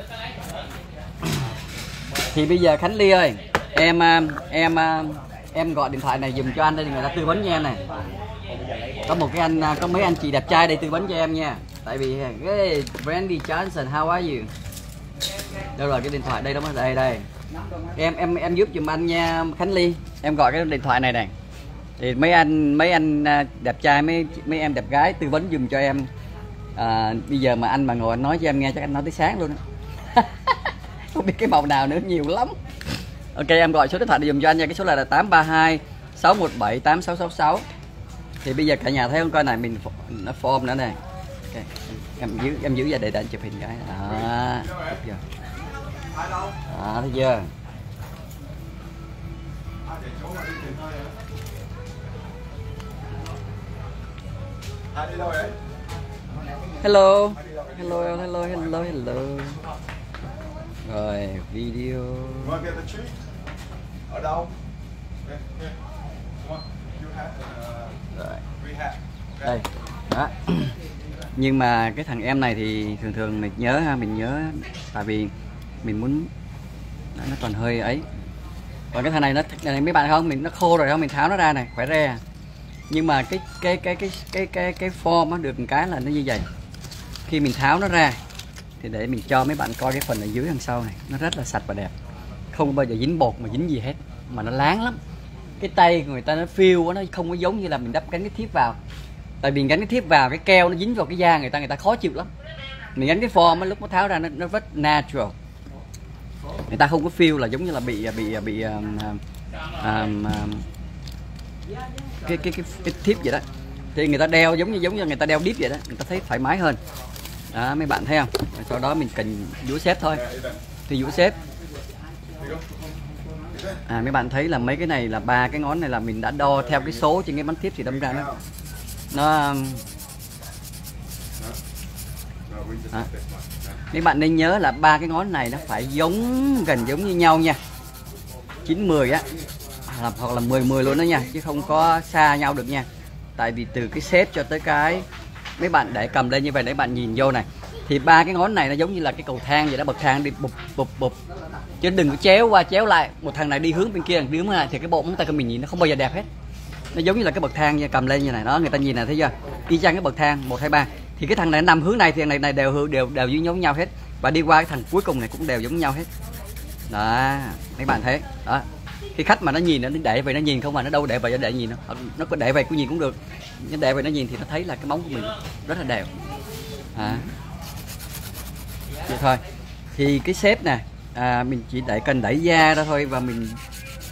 Thì bây giờ Khánh Ly ơi, em em em gọi điện thoại này dùm cho anh đây, người ta tư vấn cho em này. Có một cái anh, có mấy anh chị đẹp trai đây tư vấn cho em nha. Tại vì cái Brandy Johnson, how are you? Đâu rồi cái điện thoại đây, đó mới đây đây. Em em em giúp giùm anh nha Khánh Ly. Em gọi cái điện thoại này này. Thì mấy anh mấy anh đẹp trai, mấy mấy em đẹp gái tư vấn giùm cho em. À, bây giờ mà anh mà ngồi anh nói cho em nghe chắc anh nói tới sáng luôn đó. Không biết cái màu nào nữa, nhiều lắm. Ok, em gọi số điện thoại để dùm cho anh nha. Cái số này là tám ba hai sáu một bảy tám sáu sáu sáu. Thì bây giờ cả nhà thấy không, coi này mình nó form nữa này. Okay. Em giữ em giữ ra để để anh chụp hình cái. Đó. Được chưa? Đó, thấy chưa? Hello. Hello, hello, hello, hello. Rồi, video. Ở đâu? Rồi. Đây. Đó. Nhưng mà cái thằng em này thì thường thường mình nhớ ha, mình nhớ tại vì mình muốn nó, nó còn hơi ấy. Còn cái thằng này nó này mấy bạn không, mình nó khô rồi không, mình tháo nó ra này, khỏe re. Nhưng mà cái cái cái cái cái cái cái form nó được một cái là nó như vậy. Khi mình tháo nó ra thì để mình cho mấy bạn coi cái phần ở dưới đằng sau này, nó rất là sạch và đẹp, không bao giờ dính bột mà dính gì hết, mà nó láng lắm. Cái tay của người ta nó feel nó không có giống như là mình đắp gắn cái thiếp vào. Tại vì gắn cái thiếp vào cái keo nó dính vào cái da người ta, người ta khó chịu lắm. Mình gắn cái form lúc nó tháo ra nó, nó rất natural, người ta không có feel là giống như là bị bị bị um, um, um, cái cái cái cái thiếp vậy đó. Thì người ta đeo giống như giống như người ta đeo điếp vậy đó, người ta thấy thoải mái hơn. Đó, mấy bạn thấy không? Rồi sau đó mình cần vúa xếp thôi. Thì vúa xếp. À, mấy bạn thấy là mấy cái này là ba cái ngón này là mình đã đo theo cái số trên cái bánh thiếp thì đâm ra nó nó à. Mấy bạn nên nhớ là ba cái ngón này nó phải giống gần giống như nhau nha, chín mười á, hoặc là mười mười luôn đó nha, chứ không có xa nhau được nha. Tại vì từ cái xếp cho tới cái mấy bạn để cầm lên như vậy để bạn nhìn vô này, thì ba cái ngón này nó giống như là cái cầu thang vậy đó, bậc thang đi bụp bụp bụp, chứ đừng có chéo qua chéo lại, một thằng này đi hướng bên kia, đi hướng này thì cái bộ móng tay của mình nhìn nó không bao giờ đẹp hết. Nó giống như là cái bậc thang nha, cầm lên như này đó, người ta nhìn này thấy chưa, y chang cái bậc thang một hai ba, thì cái thằng này nằm hướng này thì thằng này này đều đều đều giống nhau hết, và đi qua cái thằng cuối cùng này cũng đều giống nhau hết. Đó, mấy bạn thấy đó, khi khách mà nó nhìn nó để vậy nó nhìn không, mà nó đâu để vậy để nhìn nó nó có để vậy cũng nhìn cũng được, nhưng để vậy nó nhìn thì nó thấy là cái móng của mình rất là đều. À, vậy thôi. Thì cái xếp nè, à, mình chỉ để cần đẩy da ra thôi, và mình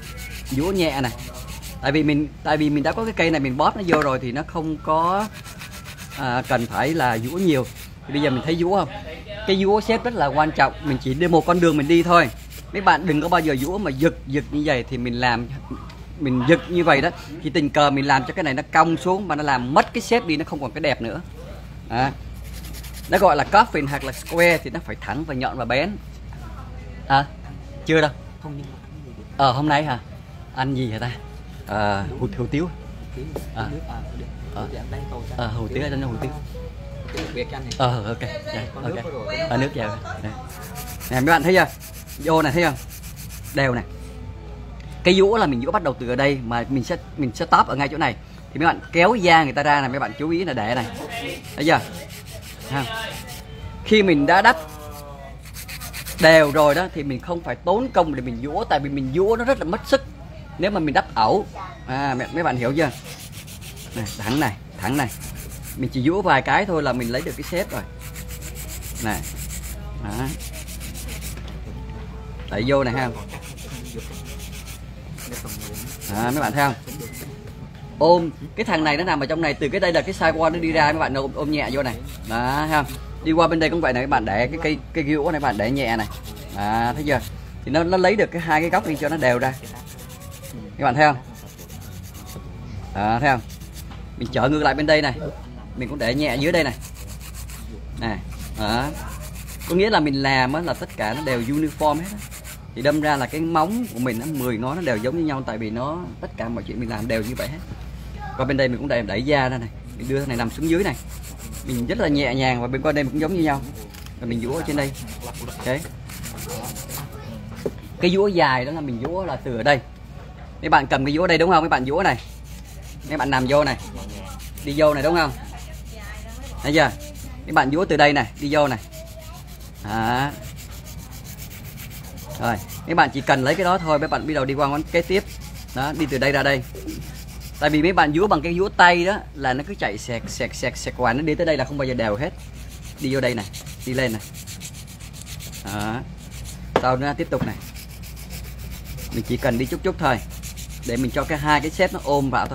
Dúa nhẹ này. Tại vì mình tại vì mình đã có cái cây này mình bóp nó vô rồi thì nó không có à, cần phải là dúa nhiều. Thì bây giờ mình thấy dúa không? Cái dúa xếp rất là quan trọng. Mình chỉ đi một con đường mình đi thôi. Mấy bạn đừng có bao giờ dúa mà giật giật như vậy thì mình làm mình giật như vậy đó thì tình cờ mình làm cho cái này nó cong xuống mà nó làm mất cái shape đi, nó không còn cái đẹp nữa. À, nó gọi là coffin hoặc là square thì nó phải thẳng và nhọn và bén. À, chưa đâu. Ờ hôm nay hả? Ăn gì hả ta? À, hủ, hủ tiếu. À, ờ, à, hủ tiếu ở trên hủ tiếu. Ờ ok. Dạ, ok. Ở nước vào. Nè mấy bạn thấy chưa? Vô này thấy không? Đều này. Cái dũa là mình dũa bắt đầu từ ở đây mà mình sẽ mình sẽ top ở ngay chỗ này. Thì mấy bạn kéo da người ta ra này, mấy bạn chú ý là để này. Thấy chưa? Ha. Khi mình đã đắp đều rồi đó thì mình không phải tốn công để mình dũa, tại vì mình dũa nó rất là mất sức nếu mà mình đắp ẩu. À, mấy bạn hiểu chưa? Này, thẳng này, thẳng này. Mình chỉ dũa vài cái thôi là mình lấy được cái shape rồi. Này. Đó. Đẩy vô này ha. À, mấy bạn thấy không? Ôm cái thằng này nó nằm ở trong này, từ cái đây là cái side wall nó đi ra, mấy bạn ôm, ôm nhẹ vô này. Đó, thấy không? Đi qua bên đây cũng vậy này, các bạn để cái cây cây gỗ này, bạn để nhẹ này. À, thấy chưa? Thì nó nó lấy được cái hai cái góc đi cho nó đều ra. Các bạn thấy không? À, thấy không? Mình trở ngược lại bên đây này. Mình cũng để nhẹ dưới đây này. Này, đó. Có nghĩa là mình làm á, là tất cả nó đều uniform hết á. Thì đâm ra là cái móng của mình nó mười ngón nó đều giống như nhau, tại vì nó tất cả mọi chuyện mình làm đều như vậy hết. Qua bên đây mình cũng đẩy đẩy da ra này, mình đưa cái này nằm xuống dưới này, mình rất là nhẹ nhàng, và bên qua đây mình cũng giống như nhau, rồi mình vũa ở trên đây. Đấy, cái vũa dài đó là mình vũa là từ ở đây. Mấy bạn cầm cái vũa đây đúng không? Mấy bạn vũa này, mấy bạn nằm vô này, đi vô này đúng không? Thấy chưa? Mấy bạn vũa từ đây này, đi vô này. À. Rồi, mấy bạn chỉ cần lấy cái đó thôi, mấy bạn bắt đầu đi qua ngón kế tiếp. Đó, đi từ đây ra đây. Tại vì mấy bạn vúa bằng cái vúa tay đó là nó cứ chạy sẹt sẹt sẹt sẹt hoài, nó đi tới đây là không bao giờ đều hết. Đi vô đây này, đi lên này. Đó. Sau nữa tiếp tục này. Mình chỉ cần đi chút chút thôi để mình cho cái hai cái set nó ôm vào thôi.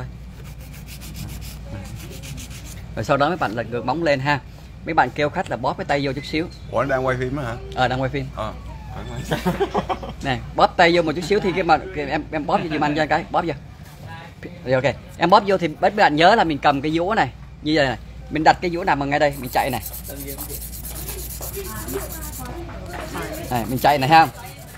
Rồi sau đó mấy bạn lật ngược móng lên ha. Mấy bạn kêu khách là bóp cái tay vô chút xíu. Ủa anh đang quay phim á hả? Ờ đang quay phim. Ờ. Nè, bóp tay vô một chút xíu thì cái mà em em bóp cho chị anh cho cái, bóp vô. Rồi ok. Em bóp vô thì mấy bạn nhớ là mình cầm cái vúa này, như vậy này. Mình đặt cái vúa nằm ở ngay đây, mình chạy này. Này, mình chạy này ha.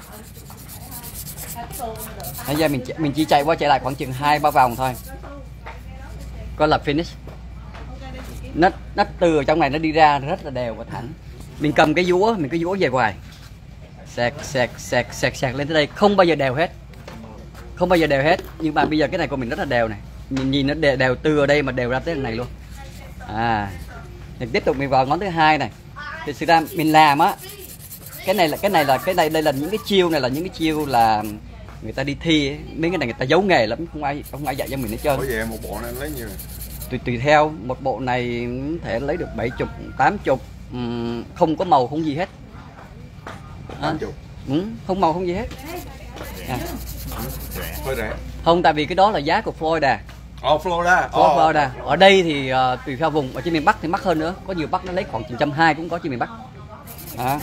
Bây giờ mình mình chỉ chạy qua chạy lại khoảng chừng hai ba vòng thôi. Coi là finish. Nó nó từ ở trong này nó đi ra rất là đều và thẳng. Mình cầm cái vúa, mình cái vúa về hoài. Sẹt sẹt sẹt sẹt sẹt lên tới đây, không bao giờ đều hết. Không bao giờ đều hết, nhưng mà bây giờ cái này của mình rất là đều này. Nhìn nhìn nó đều, đều từ ở đây mà đều ra tới này luôn. À. Thì tiếp tục mình vào ngón thứ hai này. Thì thực ra mình làm á, cái này là cái này là cái này đây là những cái chiêu này là những cái chiêu là người ta đi thi ấy. Mấy cái này người ta giấu nghề lắm, không ai không ai dạy cho mình hết trơn. Có vậy một bộ này lấy nhiêu? Tùy tùy theo, một bộ này có thể lấy được bảy mươi, tám mươi, uhm, không có màu không gì hết. À, ừ, không màu không gì hết. À. Hơi rẻ. Không, tại vì cái đó là giá của Florida. Ồ, Florida. Oh, Florida. Ở đây thì uh, tùy theo vùng, ở trên miền Bắc thì mắc hơn nữa. Có nhiều Bắc nó lấy khoảng một trăm hai mươi cũng có trên miền Bắc. Đó.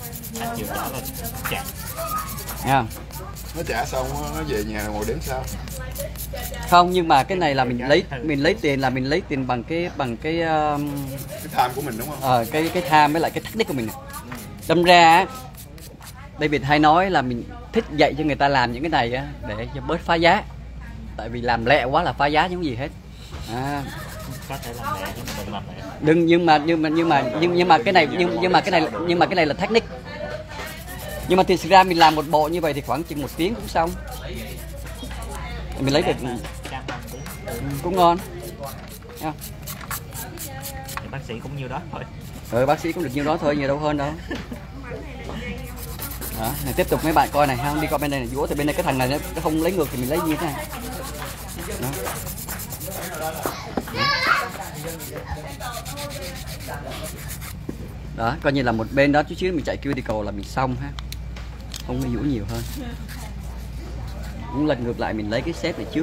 Nghe không? Nó trả xong nó về nhà ngồi đếm sao? Không, nhưng mà cái này là mình lấy mình lấy tiền là mình lấy tiền bằng cái bằng cái um, cái time của mình đúng không? Ờ, cái cái time với lại cái technique của mình. Đâm ra David hay nói là mình thích dạy cho người ta làm những cái này á để cho bớt phá giá. Tại vì làm lẹ quá là phá giá giống gì hết. À. Có thể làm lẹ nhưng mà đừng làm lẹ. Đừng, nhưng mà nhưng mà nhưng mà nhưng, nhưng mà cái này nhưng nhưng mà cái này nhưng mà cái này là technique. Nhưng mà thì thực ra mình làm một bộ như vậy thì khoảng chừng một tiếng cũng xong. Mình lấy được cũng ngon. Thấy không? Thì bác sĩ cũng nhiêu đó thôi. Ừ, bác sĩ cũng được nhiêu đó thôi, nhiều đâu hơn đâu. Đó, này, tiếp tục mấy bạn coi này ha, đi qua bên đây này, vúa thì bên đây cái thằng này nó không lấy ngược thì mình lấy như thế này. Đó. Đó, coi như là một bên đó chút xíu mình chạy cuticle là mình xong ha. Không có vúa nhiều hơn. Cũng lật ngược lại mình lấy cái xếp này trước.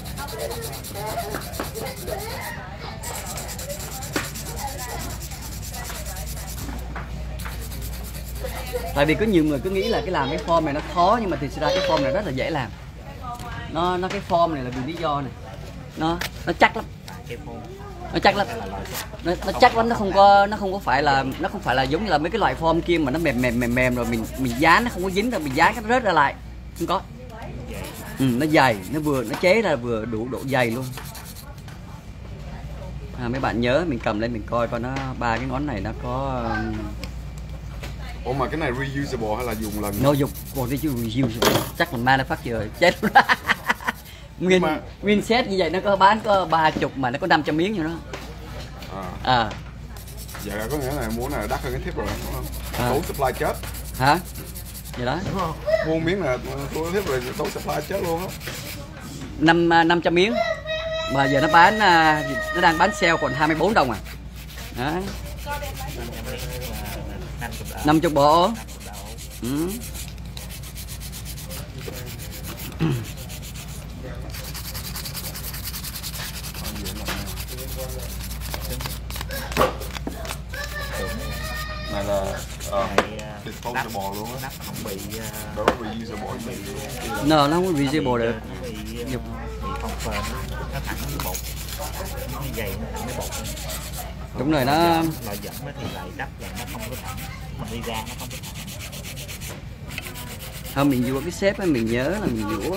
Tại vì có nhiều người cứ nghĩ là cái làm cái form này nó khó, nhưng mà thực ra cái form này rất là dễ làm. Nó nó cái form này là vì lý do này. Nó nó chắc lắm. Nó chắc lắm. Nó, nó chắc lắm, nó không có nó không có phải là nó không phải là giống như là mấy cái loại form kia mà nó mềm mềm mềm mềm rồi mình mình dán nó không có dính rồi mình dán cái nó rớt ra lại. Không có. Ừ, nó dày, nó vừa nó chế ra vừa đủ độ dày luôn. À, mấy bạn nhớ mình cầm lên mình coi coi nó ba cái ngón này nó có. Ủa mà cái này reusable hay là dùng lần? Nó dùng còn đi chứ reusable chắc là manufacturer chết. Nguyên mà... nguyên set như vậy nó có bán có ba chục mà nó có năm trăm miếng như đó. À. À. Vậy là có nghĩa là mua này đắt hơn cái thiếp rồi đúng không? À. Tốn supply chết. Hả? Vậy đó. Đúng không? Mua miếng là tốn thiếp rồi tốn supply chết luôn á. Năm năm trăm miếng. Mà giờ nó bán nó đang bán sale còn hai mươi bốn đồng à. Đó. năm mươi bộ. Ừ. Này là ờ, Nắp disposable luôn á. Nắp không bị Đâu có reusable bị No, nó không reusable được. Nó bị bị phồng phềnh, nó thẳng như bột, nó dày nó thẳng như bột. Đúng rồi, nó loại dẫn thì lại đắp là nó không có thẳng, mình đi ra nó không có thẳng. Không, mình vô cái xếp ấy, mình nhớ là mình vũa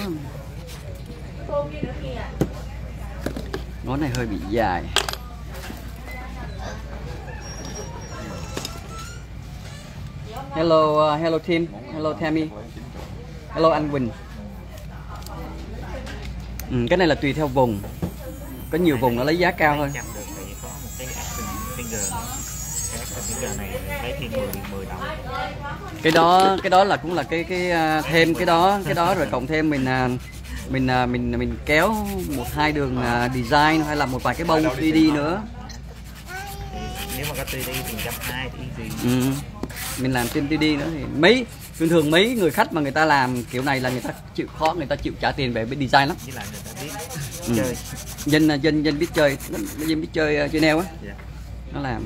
ngón này hơi bị dài. Hello, uh, hello team, hello Tammy, hello anh Quỳnh. Ừ, cái này là tùy theo vùng, có nhiều vùng nó lấy giá cao hơn. Cái đó, cái đó là cũng là cái cái uh, thêm cái đó, cái đó rồi cộng thêm mình uh, mình uh, mình mình kéo một hai đường uh, design hay là một vài cái bông ba D nữa. Nếu mà có ba D thì một trăm hai mươi thì easy. Ừ. Mình làm thêm ba D nữa thì mấy thường thường mấy người khách mà người ta làm kiểu này là người ta chịu khó, người ta chịu trả tiền về cái design lắm. Với lại người ta biết ừ. chơi. Dân dân dân biết chơi, dân biết chơi chơi neo á. Yeah. Nó làm.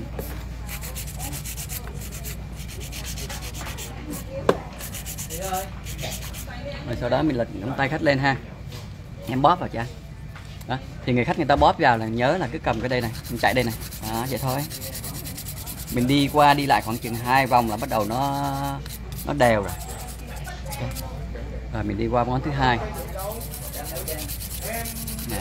Rồi sau đó mình lật ngón tay khách lên ha. Em bóp vào cho. Đó, thì người khách người ta bóp vào là nhớ là cứ cầm cái đây này, mình chạy đây này. Đó, vậy thôi. Mình đi qua đi lại khoảng chừng hai vòng là bắt đầu nó nó đều rồi. Okay. Rồi mình đi qua ngón thứ hai. Nè.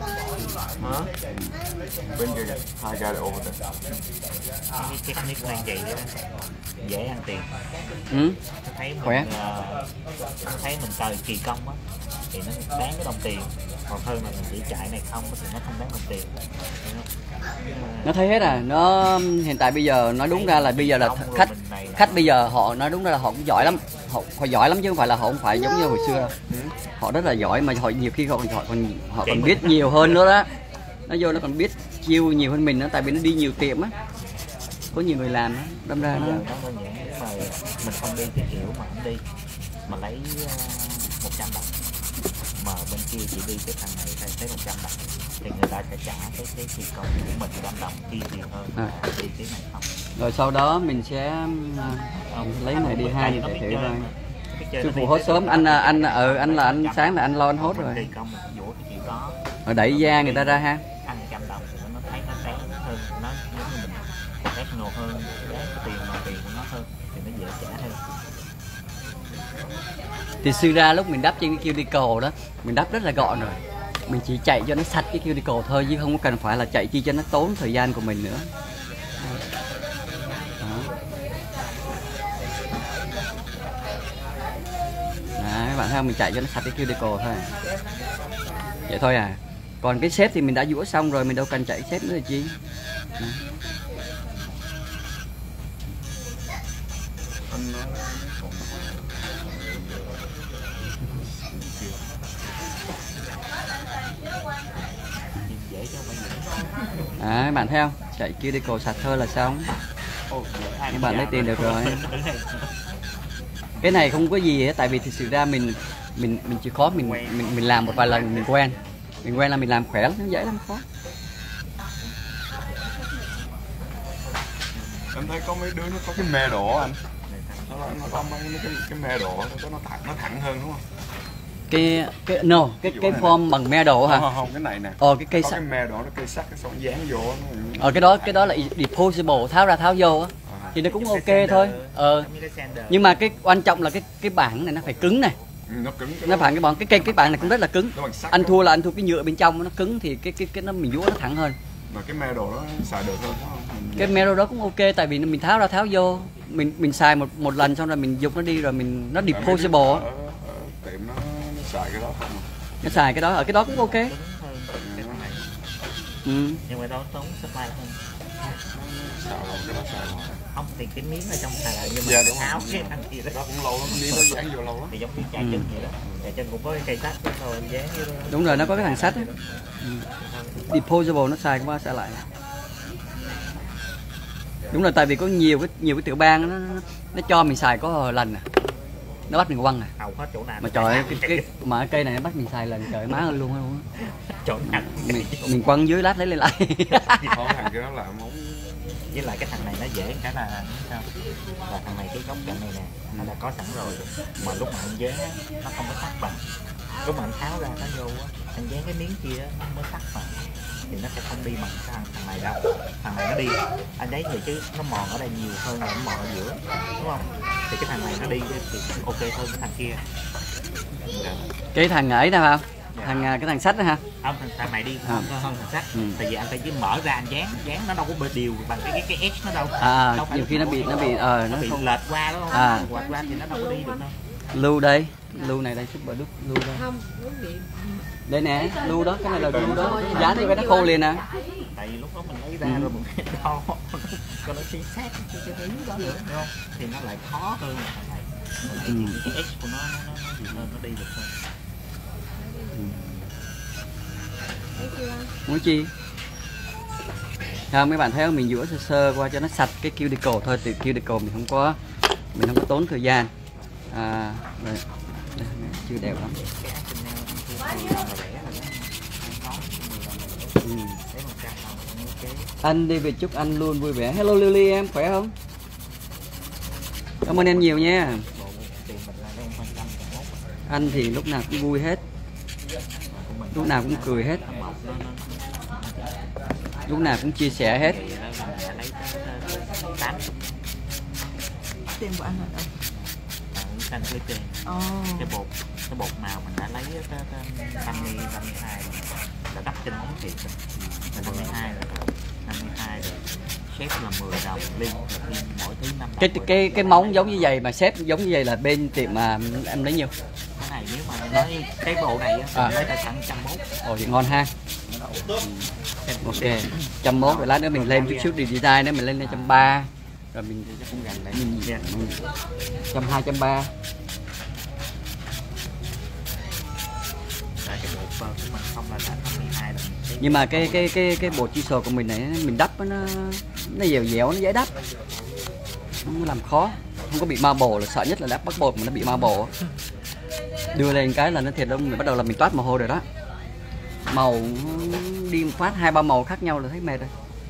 Bên kia kìa, hai got it over there. Cái technique này vậy đó, dễ ăn tiền. Ừ. Thấy mình khỏe. Uh, thấy mình cời kỳ công á thì nó đáng cái đồng tiền, còn hơn là mình chỉ chạy này không thì nó không đáng đồng tiền. Nó thấy hết à, nó hiện tại bây giờ nói đúng ra là bây giờ là khách khách bây giờ họ nói đúng ra là họ cũng giỏi lắm, họ, họ giỏi lắm chứ không phải là họ không phải giống như hồi xưa đâu. Họ rất là giỏi mà họ nhiều khi họ còn họ còn họ còn biết nhiều hơn nữa đó. Nó vô nó còn biết chiêu nhiều hơn mình nữa, tại vì nó đi nhiều tiệm á, có nhiều người làm đó, đâm ra nó. Mà mình không đi cái kiểu mà không đi mà lấy một trăm đồng mà bên kia chỉ đi cái thằng này thấy một trăm đồng thì người ta sẽ trả cái cái kỳ công của mình trăm đồng chi tiền hơn à. Đi cái này không. Rồi sau đó mình sẽ mình lấy này đi hai để thử thôi. Sư phụ hốt sớm, anh anh ừ anh là anh sáng là anh lo anh hốt rồi. Rồi đẩy da người ta ra ha. Ăn trăm đồng thì nó thấy nó sáng hơn, nó giống như mình professional hơn, cái tiền mà tiền của nó hơn thì nó dễ trả hơn. Thì xưa ra lúc mình đắp trên cái cuticle đó, mình đắp rất là gọn rồi. Mình chỉ chạy cho nó sạch cái cuticle thôi chứ không có cần phải là chạy chi cho nó tốn thời gian của mình nữa. Đó. Đó, các bạn thấy không? Mình chạy cho nó sạch cái cuticle thôi. Vậy thôi à. Còn cái xếp thì mình đã giũa xong rồi, mình đâu cần chạy xếp nữa là chi. Đó. À, các bạn thấy không? Chạy cuticle sạch thôi là xong. Các bạn lấy tiền được rồi. Cái này không có gì hết, tại vì thực sự ra mình mình mình chịu khó mình mình mình làm một vài lần mình quen, mình quen là mình làm khỏe lắm, nó dễ lắm khó. Em thấy có mấy đứa nó có cái me đỏ anh, nó nó có mấy cái cái me đỏ nó nó thẳng nó thẳng hơn đúng không? Cái cái no cái cái form bằng me đổ hả? Không, không cái này nè. Ờ cái cây có sắt. cái me đỏ nó cây sắt cái xong dán vô nó. Ờ cái đó cái đó là deposable, tháo ra tháo vô á. Thì nó cũng ok thôi. Ờ. Nhưng mà cái quan trọng là cái cái bảng này nó phải cứng này. Ừ, nó cứng cái Nó phản cái bọn cái cây cái bảng này cũng rất là cứng. nó bằng sắt Anh đó. thua là anh thua cái nhựa bên trong nó cứng thì cái cái cái nó mình vuốt nó thẳng hơn. Mà cái me đồ nó xài được hơn đúng không? Mình Cái mero đó cũng ok tại vì mình tháo ra tháo vô, mình mình xài một một lần xong rồi mình dục nó đi rồi mình nó deposable ở, á. ở tiệm nó, nó xài cái đó không à? Nó xài cái đó ở cái đó cũng ok. Cứng hơn cái con này. Ừ. Nhưng mà đó tốn supply là hơn. Xài rồi cái đó xài rồi. Không thì cái miếng ở trong xài lại nhưng mà Dạ, đúng tháo rồi. cái thằng kia đó. Đó cũng lâu lắm, miếng nó dán vô lâu lắm. Thì giống như chai Ừ. chân vậy đó. Chai chân cũng có cái cây sắt rồi dán vô đó. Đúng rồi, nó có cái thằng sắt á. Ừ. Deposable nó xài qua xài lại. Đúng rồi, tại vì có nhiều cái nhiều cái tiểu bang nó, nó nó cho mình xài có lần à, nó bắt mình quăng à. Hầu hết chỗ nào Mà trời ơi, cái, cái mà cái cây này nó bắt mình xài lần trời má ơi luôn á luôn á. chỗ nào Mình, mình quăng dưới lát lấy lên lại. Thôi thằng kia nó làm món với lại cái thằng này nó dễ cái là sao là thằng này cái góc cạnh này nè nó đã có sẵn rồi mà lúc mà anh dán á, nó không có sắc bằng lúc mà anh tháo ra nó vô á anh dán cái miếng kia á, nó mới sắc bằng thì nó sẽ không đi bằng cái thằng, thằng này đâu thằng này nó đi anh thấy vậy chứ nó mòn ở đây nhiều hơn là nó mòn ở giữa đúng không thì cái thằng này nó đi thì ok hơn cái thằng kia. Cái thằng ấy nè không? Thằng cái thằng sắt đó ha. Không, thằng, thằng này đi À. hơn, hơn thằng sắt Ừ. tại vì anh phải chỉ mở ra anh dán dán nó đâu có bị đều bằng cái cái cái edge nó đâu. À, Đâu phải nhiều lúc khi nó nào bị cũng nó có. bị ờ nó nó bị không lệch qua đó không? À. Lệch qua thì nó đâu có đi được đâu. lưu đây, lưu này đây super đúc lưu đây. Không, nó bị Đây nè, lưu đó, cái này là lưu đó. Dán thì cái nó khô liền nè. Tại vì lúc đó mình lấy ra Ừ. rồi mình đo cho nó chính xác cái cái cái đó nữa đúng không thì nó lại khó hơn là thằng này. Ừ. Cái edge của nó nó nó nó gì hơn nó đi được hơn. Muốn chi? Không, mấy bạn thấy không? Mình rửa sơ sơ qua cho nó sạch cái cuticle thôi, từ cuticle mình không có mình không có tốn thời gian. À, đây. Đây, chưa đều lắm. Cái action nail anh kia thì là vẽ rồi đó. Nó Ừ. để một trăm đồng ok. Anh David chúc anh luôn vui vẻ. Hello Lily, em khỏe không? Cảm ơn em nhiều nha. Bộ tiền mình là đang quan tâm một mốt Anh thì lúc nào cũng vui hết, của mình. lúc nào cũng cười hết, Nó mọc nó nó lúc nào cũng chia sẻ hết. thì nó là lấy tám Tiền của anh là đâu? xanh với trên Ồ. cái bột cái bột màu mình đã lấy cái năm mươi năm mươi hai là đắp trên móng thiệt rồi là năm mươi hai rồi năm mươi hai rồi xếp là mười đồng liên là liên mỗi thứ năm đồng Cái cái cái móng giống như vậy mà xếp giống như vậy là bên tiệm mà em lấy nhiêu? cái này nếu mà nói cái bộ này á À. mình lấy cả trăm mốt Ồ thì ngon ha. Ok, trăm mốt rồi lát nữa mình lên chút chút đi design nữa mình lên lên trăm ba rồi mình cũng gần đấy mình Dạ. trăm hai trăm ba. là cái bột của mình không là đã năm mươi hai đồng Nhưng mà cái cái cái cái bột chisel của mình này mình đắp nó nó dẻo dẻo nó dễ đắp, không làm khó, không có bị marble là sợ nhất là đắp bắt bột mà nó bị marble á. Đưa lên cái là nó thiệt luôn, mình bắt đầu là mình toát mồ hôi rồi đó, màu đi một phát hai ba màu khác nhau là thấy mệt rồi.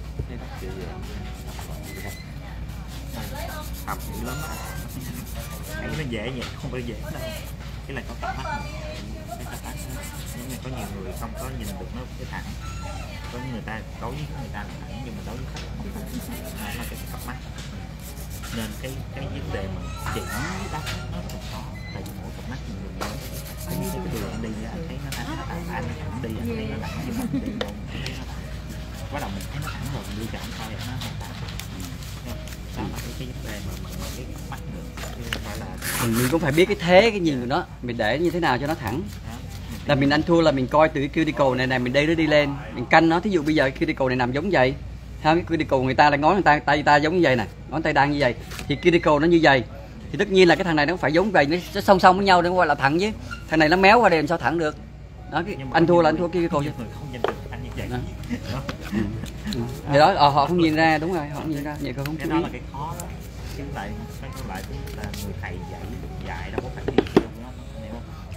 học dữ lắm thấy nó dễ vậy không phải dễ đâu cái là có cặp mắt cái cặp mắt nếu như có nhiều người không có nhìn được nó cái thẳng có người ta đối với người ta là thẳng nhưng mà đối với khách không thẳng nó là cái cặp mắt nên cái cái vấn đề mà chỉ đắp nó rất khó tại vì mỗi cặp mắt mình dùng nó cái như cái đường anh đi á, anh thấy nó thẳng anh anh thẳng đi anh thấy nó thẳng nhưng mà anh đi luôn anh thấy nó thẳng bắt đầu mình thấy nó thẳng rồi mình đi cho anh coi nó không thẳng đó là cái cái vấn đề mà mình cái mắt được chứ không phải là Mình, mình cũng phải biết cái thế cái nhìn của nó, mình để như thế nào cho nó thẳng. đó. Là mình ăn thua là mình coi từ cái cuticle này này mình đây nó đi lên, mình canh nó. Thí dụ bây giờ cái cuticle này nằm giống vậy, ha, cái cuticle người ta là ngón người ta tay ta giống như vậy nè, ngón tay đang như vậy, thì cuticle nó như vậy, thì tất nhiên là cái thằng này nó phải giống vậy, nó song song với nhau để gọi là thẳng chứ. Thằng này nó méo qua đây làm sao thẳng được? Đó, cái, anh thua là anh thua cuticle chứ. Người không nhìn được anh như vậy. Đó. Đó. Ừ. Thì đó, ờ, họ không nhìn ra, đúng rồi, họ không nhìn ra, vậy không Cái chú đó ý. là cái khó đó. Chứ lại cái lại là người thầy dạy được dạy đâu có phải gì đâu đó, hiểu không?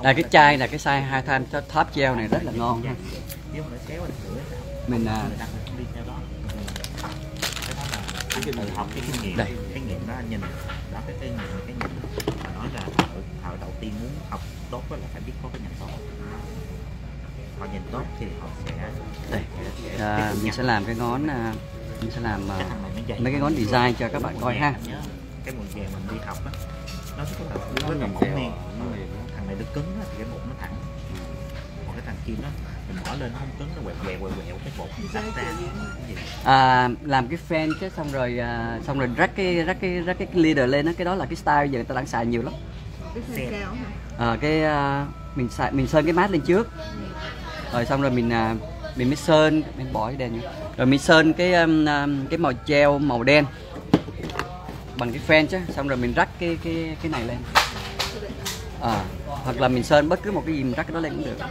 Là cái chai là cái size hai tham top gel này rất là ngon ha. Nếu mà nó xéo anh sửa Mình à, người ta cũng đi theo đó. Cái đó là cái tự học cái kinh nghiệm, đây. cái nghiệm đó anh nhìn đó cái cái nghiệm cái nhìn mà nói là thợ, thợ đầu tiên muốn học tốt là phải biết có cái nhìn tốt. Họ nhìn tốt thì họ sẽ đây. À, mình sẽ làm cái ngón à, mình sẽ làm à, cái thằng này nó dày. mấy cái ngón design cho các bạn coi ha. Nhớ, cái mùi chè mình đi học á nó rất là rất là mỏng nè, thằng này nó cứng á, thì cái bột nó thẳng, còn cái thằng kia nó mình bỏ lên nó không cứng, nó quẹo quẹo quẹo quẹo cái bột nó sạch ra. Cái gì? À, làm cái fan chứ xong rồi à, xong rồi rắc cái rắc cái rắc cái leader lên đó, cái đó là cái style giờ người ta đang xài nhiều lắm. Cái Xe. fan cao hả? À, cái à, mình xài mình sơn cái mát lên trước, rồi xong rồi mình à, mình mới sơn, mình bỏ cái đèn vô. Rồi mình sơn cái um, um, cái màu gel màu đen bằng cái fan chứ, xong rồi mình rắc cái cái cái này lên. À, hoặc là mình sơn bất cứ một cái gì mình rắc cái đó lên cũng được.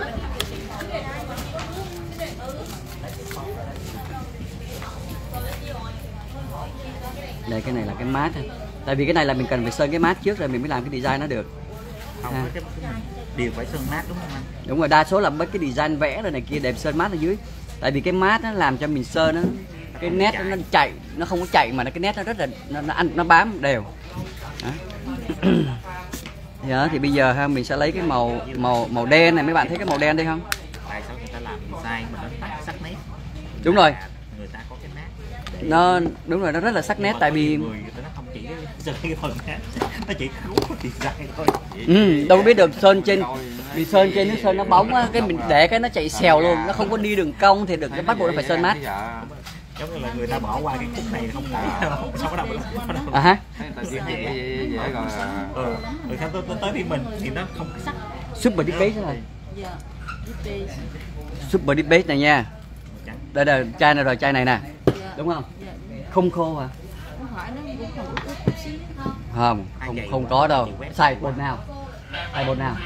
Đây cái này là cái mát thôi. Tại vì cái này là mình cần phải sơn cái mát trước rồi mình mới làm cái design nó được. Không À. có cái điều phải sơn mát đúng không anh? Đúng rồi, đa số là mấy cái design vẽ rồi này kia đẹp sơn mát ở dưới. Tại vì cái mát nó làm cho mình sơn nó cái nét nó, nó chạy, nó không có chạy mà nó cái nét nó rất là nó nó ăn nó bám đều. Đó. Thì, đó, thì bây giờ ha mình sẽ lấy cái màu màu màu đen này, mấy bạn thấy cái màu đen đây không? Tại sao người ta làm design mà nó tắt sắc nét? Đúng rồi. Người ta có cái nét. Để Nó đúng rồi, nó rất là sắc nét tại vì người người ta nó không chỉ sơn cái phần nét, nó chỉ cứu design thôi. ừ, đâu có biết được sơn trên vì sơn trên nó sơn nó bóng á, cái mình để cái nó chạy xèo luôn, nó không có đi đường cong thì được, cái bắt buộc nó phải sơn mát. Giống như là người ta bỏ qua cái khúc này không thấy đâu, xong bắt đầu bắt đầu À ha. dễ rồi. ừ, rồi sau tới, tới thì mình thì nó không có sắc. Super deep base rồi. Dạ. Deep base. Super deep base này nha. Đây là chai này rồi, chai này nè. Dạ. Đúng không? Dạ. Không khô hả? Không phải nó cũng còn ướt ướt chút xíu không? Không, không không có đâu. Xài bột nào? Xài bột nào?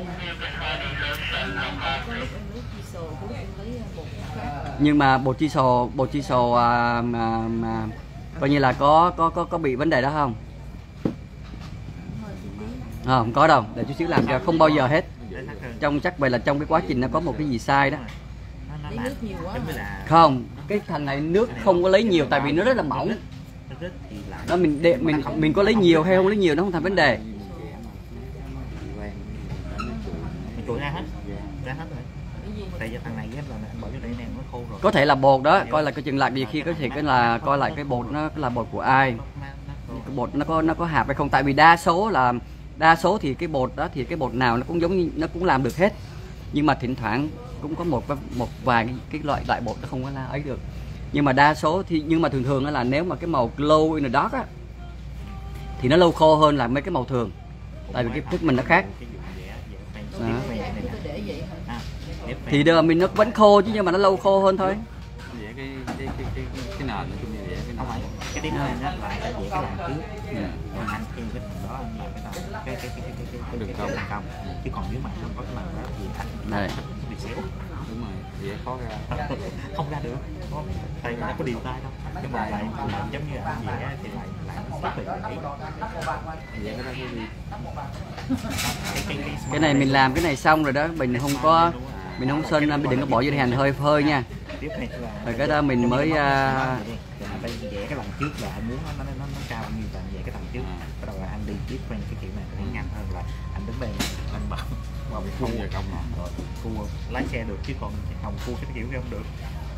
Nhưng mà bột chi sồ, bột chi sồ à, mà, mà coi như là có có có có bị vấn đề đó không? À, không có đâu, để chút xíu làm cho không bao giờ hết. Trong chắc vậy là trong cái quá trình nó có một cái gì sai đó. Lấy nước nhiều quá mà. Không, cái thằng này nước không có lấy nhiều tại vì nó rất là mỏng. Đó mình để, mình mình có lấy nhiều hay không lấy nhiều nó không thành vấn đề. Mình tụi ra hết, ra hết rồi. Tại vì thằng này ghép là anh bỏ vô đây nè nó khô rồi. Có thể là bột đó, coi là cái chừng lạc gì khi có thể cái là coi lại cái bột nó là bột của ai. Cái bột nó có nó có hạt hay không, tại vì đa số là đa số thì cái bột đó thì cái bột nào nó cũng giống như nó cũng làm được hết. Nhưng mà thỉnh thoảng cũng có một một vài cái, cái loại loại bột nó không có la ấy được. Nhưng mà đa số thì nhưng mà thường thường là nếu mà cái màu glow in the dark á thì nó lâu khô hơn là mấy cái màu thường. Tại vì cái thức mình nó khác. Đó. Thì giờ mình nó vẫn khô chứ nhưng mà nó lâu khô hơn thôi. Vậy cái cái cái cái cái nền nói chung như vậy cái Không phải, cái tiếp theo nó lại cái dễ cái làm trước. Yeah. Còn anh kêu cái thằng đó anh làm cái nào cái cái cái cái cái cái đường cái cong. đường cong. Chứ còn nếu mà không có cái làm đó thì anh Đây. bị xéo. đúng rồi, dễ khó ra. Không ra được. Tại vì nó có điều tay đâu. Nhưng mà lại lại giống như anh vẽ thì lại lại rất là dễ. Vậy cái đó cái gì? Cái, cái, cái, Cái này mình làm cái này xong rồi đó, mình không có mình không sơn, mình đừng có bỏ vô hành hơi hơi nha. tiếp này là Rồi cái đó mình mới uh, đây vẽ cái lần trước là anh muốn nó nó nó, nó cao như là vẽ cái lần trước, bắt đầu là anh đi tiếp quen cái kiểu này nó nhanh hơn là anh đứng đây anh bảo mà mình Không khu giờ công nào. rồi khu lái xe được chứ còn không khu cái kiểu kia không được.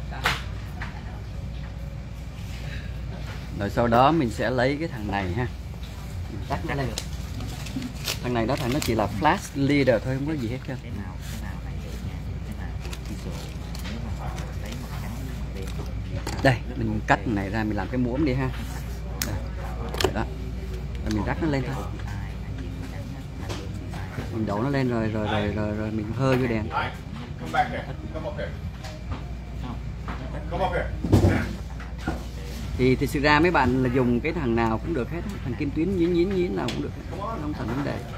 rồi sau đó mình sẽ lấy cái thằng này ha, mình tắt nó lên. Thằng này đó thằng nó chỉ là flash leader thôi, không có gì hết trơn. Cái nào cái nào này được nha, cái nào visual nếu mà lấy một cái đen Đây mình cắt thằng này ra, mình làm cái muỗng đi ha. Đây. Đó, rồi mình rắc nó lên thôi, mình đổ nó lên rồi rồi rồi rồi, rồi mình hơi vô đèn. Thì thực sự ra mấy bạn là dùng cái thằng nào cũng được hết, thằng kim tuyến nhín nhín nhín nào cũng được hết, không thành vấn đề.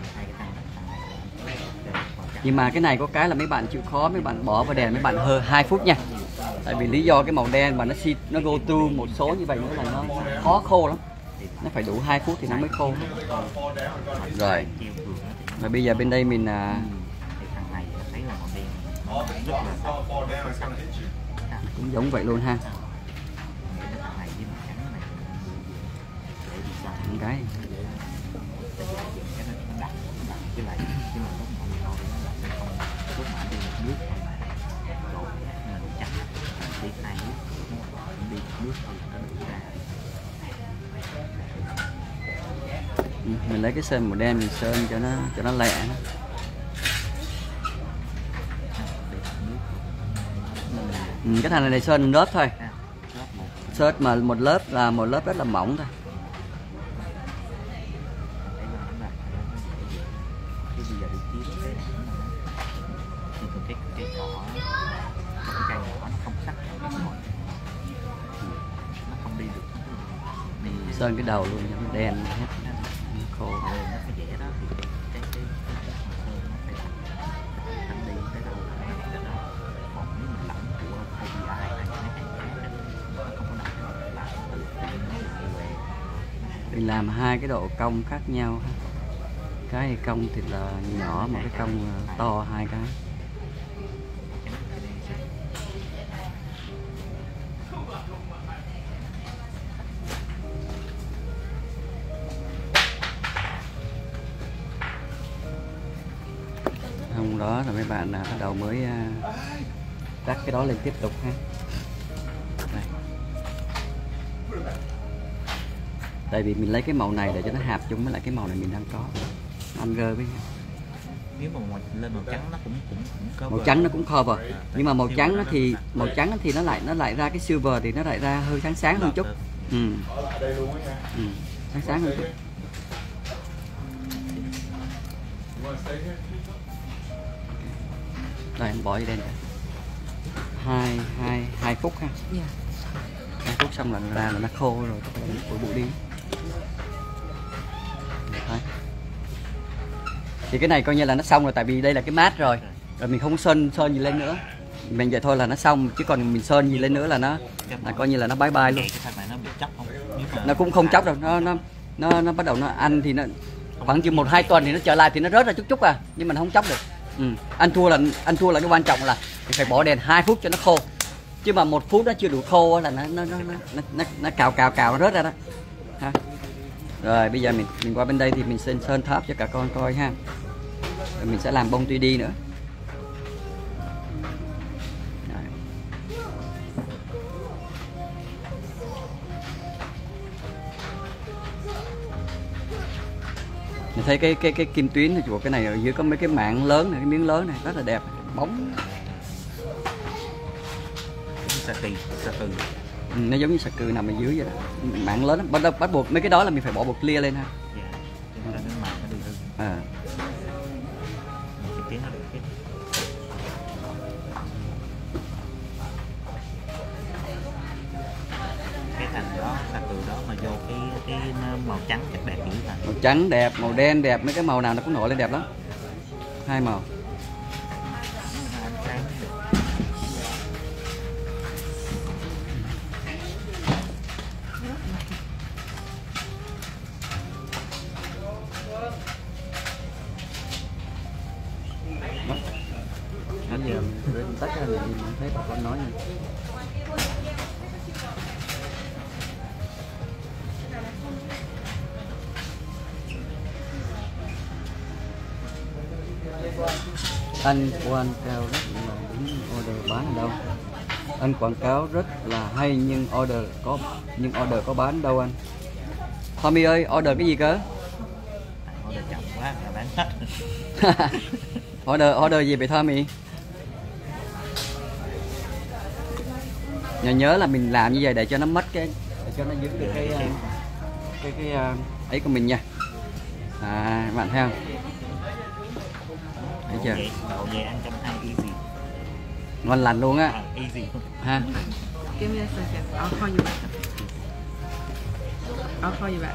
Nhưng mà cái này có cái là mấy bạn chịu khó, mấy bạn bỏ vào đèn mấy bạn hơi hai phút nha. Tại vì lý do cái màu đen mà nó xịt nó go through một số như vậy nữa là nó khó khô lắm, nó phải đủ hai phút thì nó mới khô. Rồi Và bây giờ bên đây mình à, thì thằng này thấy là màu đen rất là sắc. cũng giống vậy luôn ha. Thằng này với màu trắng này để đi sao Một cái cái nó đắt đắt cái này cái mà lúc mà nó nó không lúc mà đi một nước rồi màu trắng đi hai nước đi một nước thì nó được ra. ừ, mình lấy cái sơn màu đen mình sơn cho nó cho nó lẹ nó. Ừ, cái thằng này này sơn một lớp thôi, sơn mà một lớp là một lớp rất là mỏng thôi. cái cái cỏ cái cây nhỏ nó không sắc nó không đi được đi Sơn cái đầu luôn cho nó đen hết khô. nó phải vẽ đó thì cái cái cái sơn nó phải thành đi tới đâu tới đó. Còn nếu mình lẫn của o pê i hay mấy hàng khác nó không có nằm lại tự Mình làm hai cái độ cong khác nhau. Cái cong thì là nhỏ mà cái cong to hai cái. Hôm đó là mấy bạn là bắt đầu mới rắc cái đó lên tiếp tục ha. Đây. Tại vì mình lấy cái màu này để cho nó hạp chung với lại cái màu này mình đang có, ăn rơ với nhau. Nếu mà màu, lên màu trắng nó cũng cũng, cũng cover. Màu trắng nó cũng cover, à, nhưng mà màu trắng nó thì màu trắng thì nó lại nó lại ra cái silver thì nó lại ra hơi sáng sáng hơn chút. Ừ. Ừ. Sáng sáng hơn chút. Đây em bỏ vô đây nè. Hai hai hai phút ha. Dạ. Hai phút xong là ra là nó khô rồi, các bạn bụi bụi đi. Đấy. Thì cái này coi như là nó xong rồi, tại vì đây là cái mát rồi, rồi mình không sơn sơn gì lên nữa, mình vậy thôi là nó xong, chứ còn mình sơn gì lên nữa là nó là coi như là nó bye bye luôn. Nó cũng không chóc đâu, nó nó nó nó bắt đầu nó ăn thì nó khoảng chừng một hai tuần thì nó trở lại thì nó rớt ra chút chút à, nhưng mà nó không chóc được. Ừ. Ăn thua là ăn thua là cái quan trọng là mình phải bỏ đèn hai phút cho nó khô, chứ mà một phút nó chưa đủ khô là nó nó nó nó nó, nó cào cào cào nó rớt ra đó. Ha. Rồi bây giờ mình mình qua bên đây thì mình sơn sơn tháp cho cả con coi ha. Rồi mình sẽ làm bông three D nữa. Rồi. Mình thấy cái cái cái kim tuyến của cái này ở dưới có mấy cái mảng lớn này, cái miếng lớn này rất là đẹp, bóng. Sa tì, sa từ. Ừ, nó giống như sạc cừ nằm ở dưới vậy đó, mảng lớn lắm. Bắt, bắt buộc mấy cái đó là mình phải bỏ bột clear lên ha. Dạ, cho nên nó đi hơn. À. Mình tiến nó được cái. Cái thành đó, sa từ đó mà vô cái cái màu trắng chắc đẹp dữ rồi. Màu trắng đẹp, màu đen đẹp, mấy cái màu nào nó cũng nổi lên đẹp lắm. Hai màu. Bây giờ mình tắt ra mình thấy bà con nói gì. Anh quảng cáo rất là đúng, order bán ở đâu? Anh quảng cáo rất là hay nhưng order có nhưng order có bán đâu anh? Tommy ơi, order cái gì cơ? Order chậm quá là bán hết. order order gì vậy Tommy? Nhớ nhớ là mình làm như vậy để cho nó mất cái, để cho nó giữ được cái cái cái, cái ấy của mình nha. À, các bạn thấy không? Thấy chưa? Độ về ăn trong hai easy. Ngon lành luôn á. À, easy. Ha. Give me a second. I'll call you back. I'll call you back.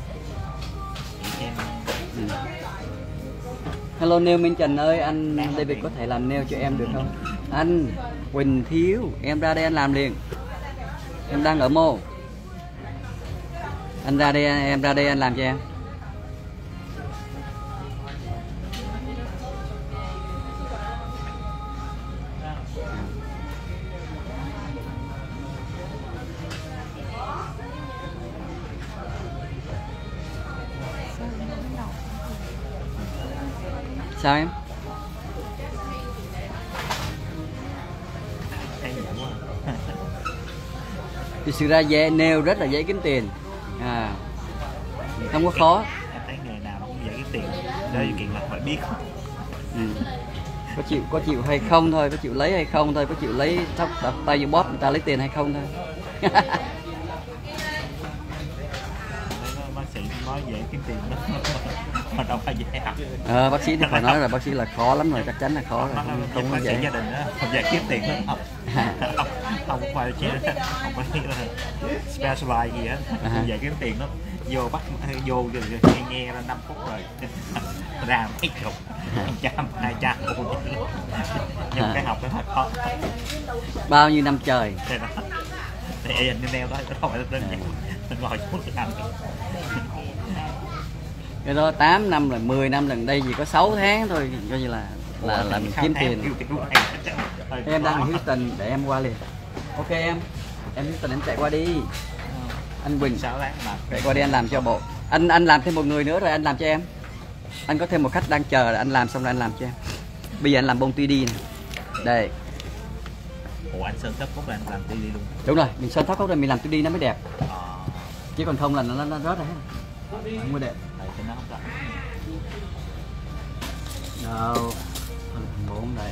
Ừ. Hello Neil Minh Trần ơi, anh David có thể làm nail cho em được không? Anh Quỳnh Thiếu, em ra đây anh làm liền. Em đang ở mô. Anh ra đây, em ra đây anh làm cho em. Sao em? Hay dữ quá. Thì sự ra dễ nail rất là dễ kiếm tiền, à, không có khó. Em thấy nghề nào nó cũng dễ kiếm tiền, điều kiện là phải biết. Ừ. Có chịu có chịu hay không thôi, có chịu lấy hay không thôi, có chịu lấy thóc đặt tay vô bóp người ta lấy tiền hay không thôi. Bác sĩ nói dễ kiếm tiền đó. Mà đâu phải dễ học. Ờ, bác sĩ thì phải nói là bác sĩ là khó lắm rồi, chắc chắn là khó rồi, không, không có bác sĩ dễ. gia đình đó, không dễ kiếm tiền lắm. Không, không phải chỉ không phải là specialize gì á, không dễ kiếm tiền lắm. Vô bắt vô nghe nghe ra năm phút rồi ra mấy chục, trăm, hai trăm, nhưng cái học nó thật khó. Bao nhiêu năm trời. Thế đó, thì em neo đó không phải đơn giản, mình ngồi xuống làm. Cái đó tám năm là mười năm, lần đây chỉ có sáu tháng thôi, coi như là là là mình kiếm tiền. Em đang ở Houston, để em qua liền. Ok em, em Houston em chạy qua đi. Anh Quỳnh sáu tháng mà chạy qua đi anh làm cho bộ. Anh anh làm thêm một người nữa rồi anh làm cho em. Anh có thêm một khách đang chờ, anh làm xong rồi anh làm cho em. Bây giờ anh làm bông tuy đi nè. Đây. Ủa anh sơn cấp cốt là anh làm tuy đi luôn. Đúng rồi, mình sơn thóc cốt rồi mình làm tuy đi nó mới đẹp. À. Chứ còn không là nó nó rớt rồi hết. Không có đẹp. Đây cho nó không rõ. Đâu. Bốn đây.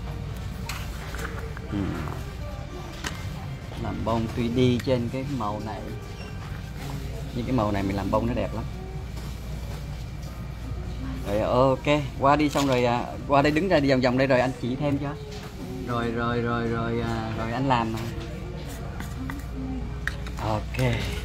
Ừ. Làm bông tuy đi trên cái màu này. Như cái màu này mình làm bông nó đẹp lắm. Rồi ok, qua đi xong rồi à, qua đây đứng ra đi vòng vòng đây rồi anh chỉ thêm cho. Rồi rồi rồi rồi à, rồi anh làm mà. Ok.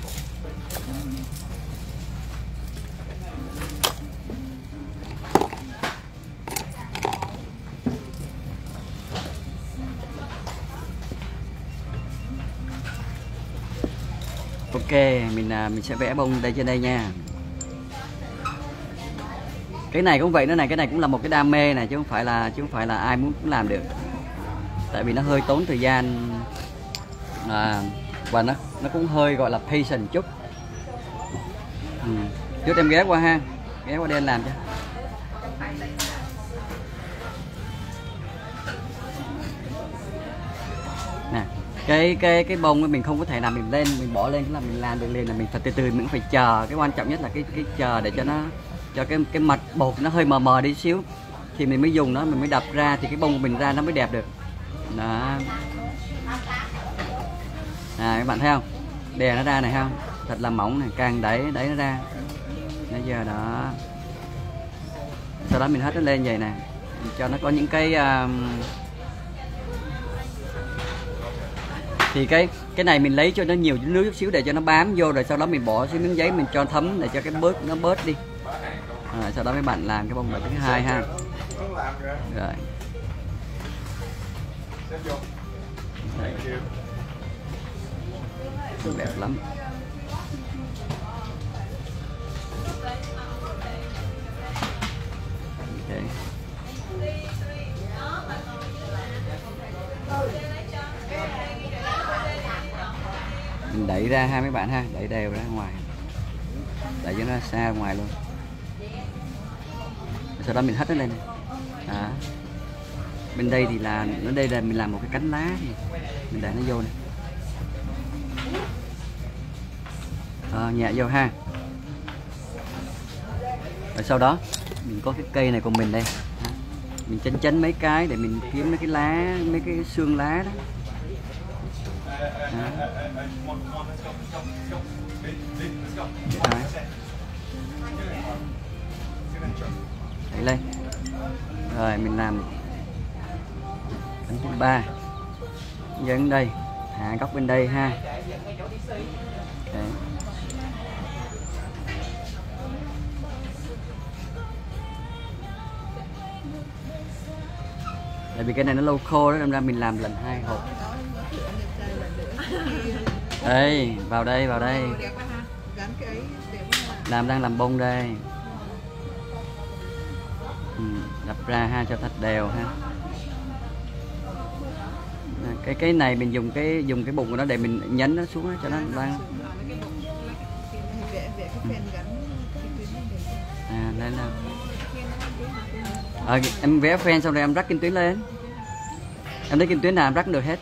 Ok, mình à, mình sẽ vẽ bông đây trên đây nha. Cái này cũng vậy nữa này, cái này cũng là một cái đam mê này chứ không phải là chứ không phải là ai muốn cũng làm được. Tại vì nó hơi tốn thời gian à, và nó nó cũng hơi gọi là patient chút. Ừ. Chút em ghé qua ha, ghé qua đây anh làm cho. Nè, cái cái cái bông mình không có thể làm mình lên mình bỏ lên là mình làm được liền, là mình phải từ từ mình phải chờ. Cái quan trọng nhất là cái cái chờ để cho nó cho cái cái mặt bột nó hơi mờ mờ đi xíu thì mình mới dùng nó, mình mới đập ra thì cái bông của mình ra nó mới đẹp được đó. À, các bạn thấy không, đè nó ra này không, thật là mỏng này, càng đẩy đẩy nó ra bây giờ đó. Sau đó mình hết nó lên vậy nè, cho nó có những cái um... thì cái cái này mình lấy cho nó nhiều nước chút xíu để cho nó bám vô, rồi sau đó mình bỏ xuống miếng giấy mình cho thấm để cho cái bớt nó bớt đi. Rồi, sau đó mấy bạn làm cái bông loại thứ hai ha. Rồi. Đây. Đẹp lắm. Okay. Mình đẩy ra ha mấy bạn ha, đẩy đều ra ngoài, đẩy cho nó xa ra ngoài luôn. Sau đó mình hất nó lên này. Đó. Bên đây thì là nó đây là mình làm một cái cánh lá này. Mình để nó vô này. À, nhẹ vô ha. Rồi sau đó mình có cái cây này của mình đây. Mình chấn chấn mấy cái để mình kiếm mấy cái lá, mấy cái xương lá đó. Đó. Đó. Đẩy lên. Rồi mình làm cánh thứ ba, dẫn đây, hạ góc bên đây ha. Okay. Tại vì cái này nó lâu khô đó, nên ra mình làm lần hai hộp. Đây, vào đây, vào đây. Làm đang làm bông đây. Ừ, đập ra ha cho thật đều ha. Cái cái này mình dùng cái dùng cái bụng của nó để mình nhấn nó xuống cho nó đang. À, đây là. À, em vẽ fan xong rồi em rắc kim tuyến lên. Em thấy kim tuyến nào em rắc được hết.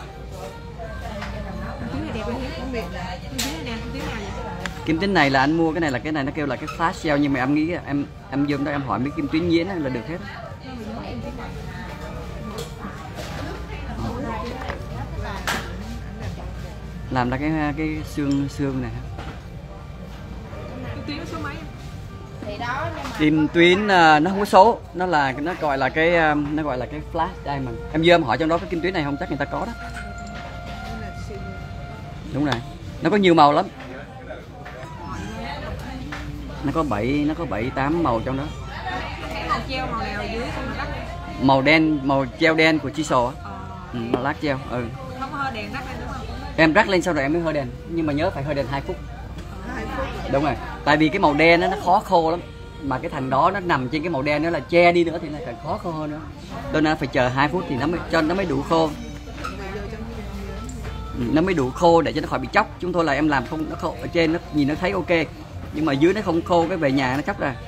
Tuyến này đẹp hơn hết cũng đẹp. Tuyến này nè, tuyến nào vậy? Kim tuyến này là anh mua cái này là cái này nó kêu là cái flash gel, nhưng mà em nghĩ em em vô đó em hỏi mấy kim tuyến nhuyễn là được hết. Làm ra cái cái xương xương này. Kim tuyến số mấy? Kim tuyến uh, nó không có số, nó là nó gọi là cái um, nó gọi là cái flash diamond. Em vô em hỏi trong đó có kim tuyến này không, chắc người ta có đó. Đúng rồi, nó có nhiều màu lắm. Nó có bảy nó có bảy tám màu trong đó. Màu treo màu nào dưới xong rồi rắc. Màu đen, màu treo đen của Chisel á. Ờ. Ừ, màu lát treo. Ừ. Không có hơi đèn rắc lên đúng không? Em rắc lên sau rồi em mới hơi đèn, nhưng mà nhớ phải hơi đèn hai phút. hai phút. Đúng rồi, tại vì cái màu đen đó, nó khó khô lắm, mà cái thành đó nó nằm trên cái màu đen đó là che đi nữa thì nó càng khó khô hơn nữa, cho nên phải chờ hai phút thì nó mới cho nó mới đủ khô. Ừ, nó mới đủ khô để cho nó khỏi bị chóc. Chúng tôi là em làm không nó khô ở trên nó nhìn nó thấy ok, nhưng mà dưới nó không khô, cái về nhà nó chóc ra.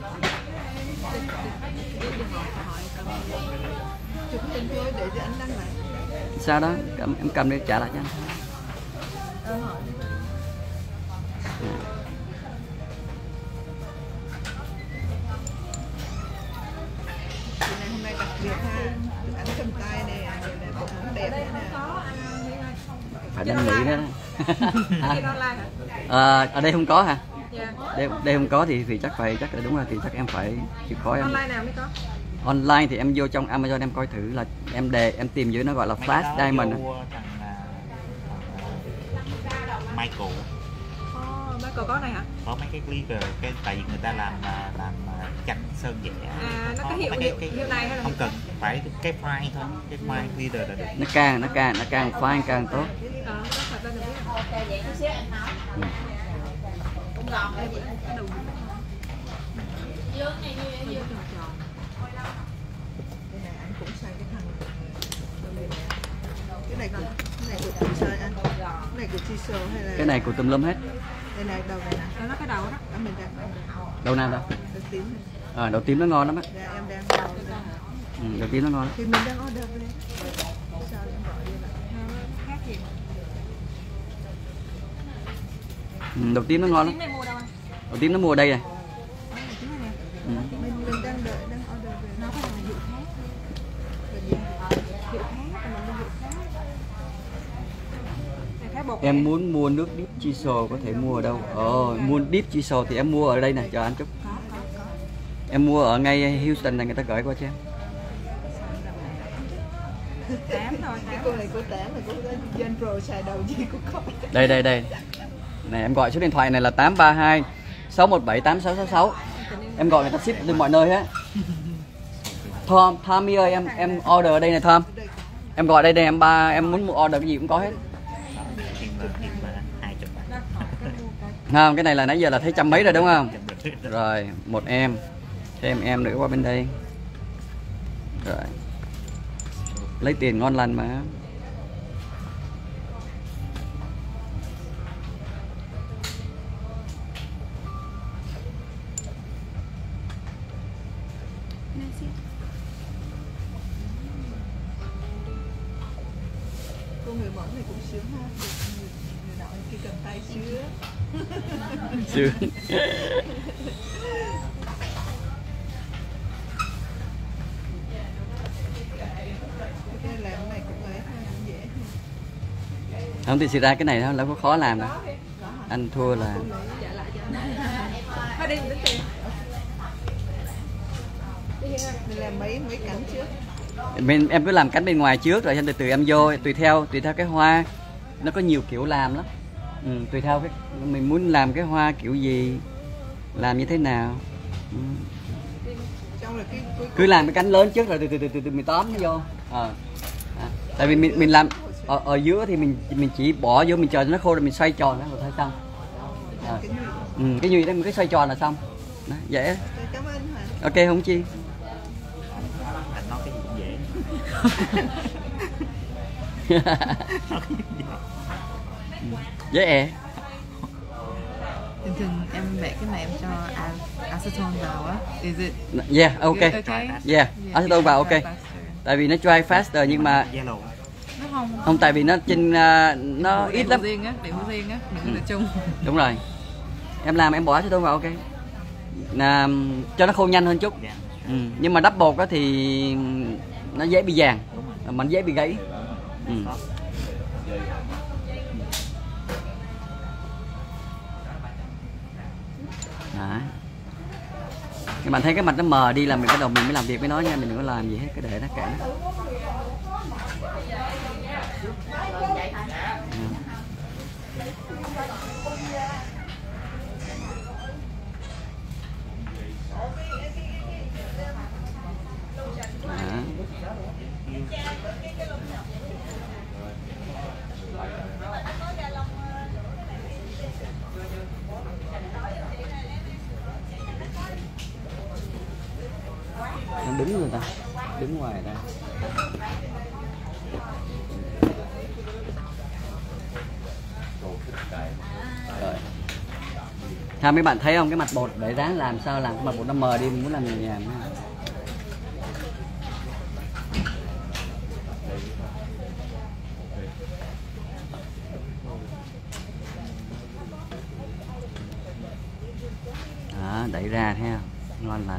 Chụp hình thôi để cho anh đăng lại. Sao đó cầm, em cầm đi trả lại cho anh. Chị này hôm nay đặc biệt ha, anh cầm tay nè, để cũng đẹp nữa nè. Phải đăng nghĩ đó. Trên online hả? À, ở đây không có hả? Dạ. Đây, đây không có thì thì chắc phải chắc là đúng rồi, thì chắc em phải chịu khó em. Online nào mới có? Online thì em vô trong Amazon em coi thử, là em đề em tìm dưới nó gọi là flash diamond. Vô thằng, uh, Michael Oh, Michael có này hả? có mấy cái glitter, cái tại vì người ta làm uh, làm uh, tranh sơn vẽ. À, nó có hiệu mấy hiệu, cái, hiệu này hay là không cần phải cái fine thôi, cái fine glitter là được. Nó càng nó càng nó càng fine càng tốt. Ờ, có thật tên được biết. Ừ. Cũng gọn cái gì? Cái đầu. Cái này anh cũng xài cái thằng cái này còn cái này của chị xài anh, cái này của Chisel hay là Cái này của tùm lum hết. đây này đầu này nè, Đó, nó cái đầu đó. anh mình đang Đầu nào đâu? đầu tím này. À, đầu tím nó ngon lắm á. Dạ, em đang vào Ừ, đầu tím nó ngon lắm. thì mình đang order lên. Sao em gọi đi lại? Khác gì? Ừ, đầu tím nó ngon lắm. Tím này mua đâu anh? Đầu tím nó mua ở đây này. Đó, tím này nè. Ừ. Mình mình đang đợi đang order về. Nó có là hiệu khác. Là gì? Hiệu khác, còn mình mua hiệu khác. Này khác bột. Em muốn mua nước Deep Chisel có thể mua ở đâu? Ồ, oh, mua Deep Chisel thì em mua ở đây này, chờ anh chút. Có, có, có. Em mua ở ngay Houston này, người ta gửi qua cho em. Tám thôi, Cái tám. cô này cô tám là cô dân pro xài đầu gì cũng có. Đây đây đây. Này em gọi số điện thoại này là tám ba hai sáu một bảy tám sáu sáu sáu. Em gọi người ta ship từ mọi nơi hết. Tom, Tommy ơi, em em order ở đây này Tom. Em gọi đây đây em ba em muốn mua order cái gì cũng có hết. Tiền là tiền là hai chục bạc. Không, cái này là nãy giờ là thấy trăm mấy rồi đúng không? Rồi, một em. Thêm em nữa qua bên đây. Rồi. Lấy tiền ngon lành mà. Cô người mẫu này cũng sướng ha, người, người nọ kia cầm tay sướng. Sướng. Cái làm cái này cũng ấy thôi, cũng dễ. Không thì xì ra cái này nó đâu có khó làm đâu. Anh thua là Thôi đi, mình tính tiền. Mình làm mấy mấy cảnh trước. mình em cứ làm cánh bên ngoài trước rồi từ từ em vô, tùy theo tùy theo cái hoa nó có nhiều kiểu làm lắm. Ừ, tùy theo cái mình muốn làm cái hoa kiểu gì, làm như thế nào. Ừ. Trong là cái cuối Cứ làm cái cánh lớn trước rồi từ từ từ từ, từ mình tóm nó vô. À. À. Tại vì mình mình làm ở, ở giữa thì mình mình chỉ bỏ vô, mình chờ cho nó khô rồi mình xoay tròn nó rồi thôi xong. À. cái nhụy. Ừ, cái gì đó mình cứ xoay tròn là xong. Đó, dễ. Cảm ơn Hoàng. Ok không chi. Anh nói cái gì cũng dễ. Dễ ẹ. Thường thường em vẽ cái này em cho a- acetone vào á. Is it Yeah, ok. good? Okay. Yeah, acetone vào ok. Tại vì nó dry faster nhưng mà Yellow. Nó không không, tại vì nó trên à, nó ít lắm. riêng á, để uống riêng á, đừng có được chung. Đúng rồi. Em làm em bỏ acetone vào ok. Là cho nó khô nhanh hơn chút. Dạ. Ừ. Nhưng mà đắp bột á thì nó dễ bị vàng, mà nó dễ bị gãy. Ừ. Đấy. Các bạn thấy cái mặt nó mờ đi là mình bắt đầu mình mới làm việc với nó nha, mình đừng có làm gì hết, cái để nó kệ nó. Đó. Nó đứng rồi ta, đứng ngoài đây. Rồi. Ha, mấy bạn thấy không, cái mặt bột để ráng làm sao làm cái mặt bột nó mờ đi, mình muốn làm nhẹ nhàng. Đó, đẩy ra thấy không? Ngon lành.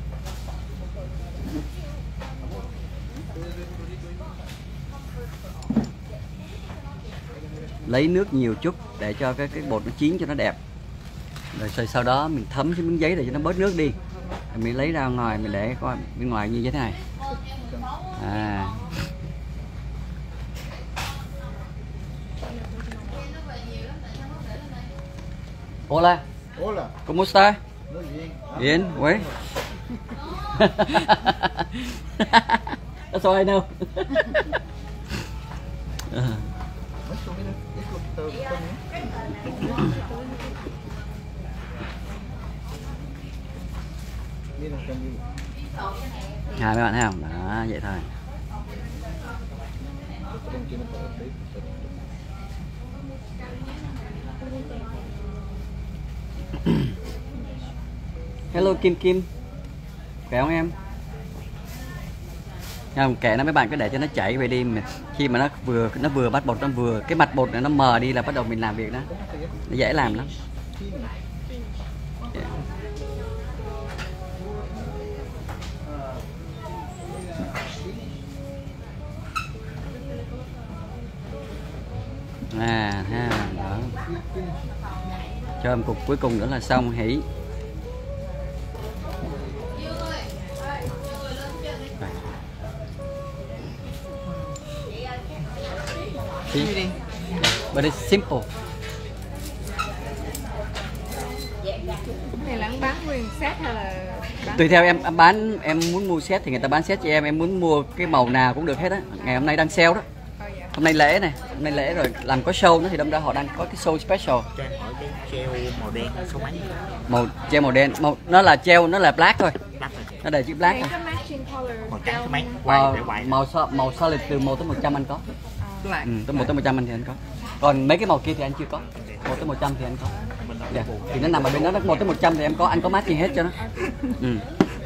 Lấy nước nhiều chút để cho cái cái bột nó chín cho nó đẹp. Rồi sau, sau đó mình thấm cái miếng giấy để cho nó bớt nước đi. Rồi mình lấy ra ngoài mình để coi bên ngoài như thế này. À. Hola. Hola. ¿Cómo está? Muy bien. Bien, güey. That's all I know. Hai mấy bạn thấy không? Đó, vậy thôi. Hello Kim Kim. Khỏe không em? Không, kệ nó mấy bạn cứ để cho nó chảy về đi, mình khi mà nó vừa nó vừa bắt bột nó vừa cái mặt bột này nó mờ đi là bắt đầu mình làm việc đó. Nó dễ làm lắm. Yeah. À ha, đó. Cho em cục cuối cùng nữa là xong hỉ. Đi. But it's simple. Cái này là bán nguyên set hay là bán... Tùy theo em, em bán em muốn mua set thì người ta bán set cho em, em muốn mua cái màu nào cũng được hết á. Ngày hôm nay đang sale đó. Hôm nay lễ này, hôm nay lễ rồi làm có show nữa thì đâm ra họ đang có cái show special. Cho em hỏi cái treo màu đen số mấy? Màu treo màu đen, màu nó là treo nó là black thôi. Black rồi. Nó đề chữ black thôi. Màu trắng số mấy? Quay Màu để quay. màu so, màu solid từ một tới một trăm anh có. Black. Ừ, tới một tới một trăm anh thì anh có. Còn mấy cái màu kia thì anh chưa có. một tới một trăm thì anh có. Dạ. Thì nó nằm ở bên đó, nó một tới một trăm thì em có, anh có matching hết cho nó. Ừ.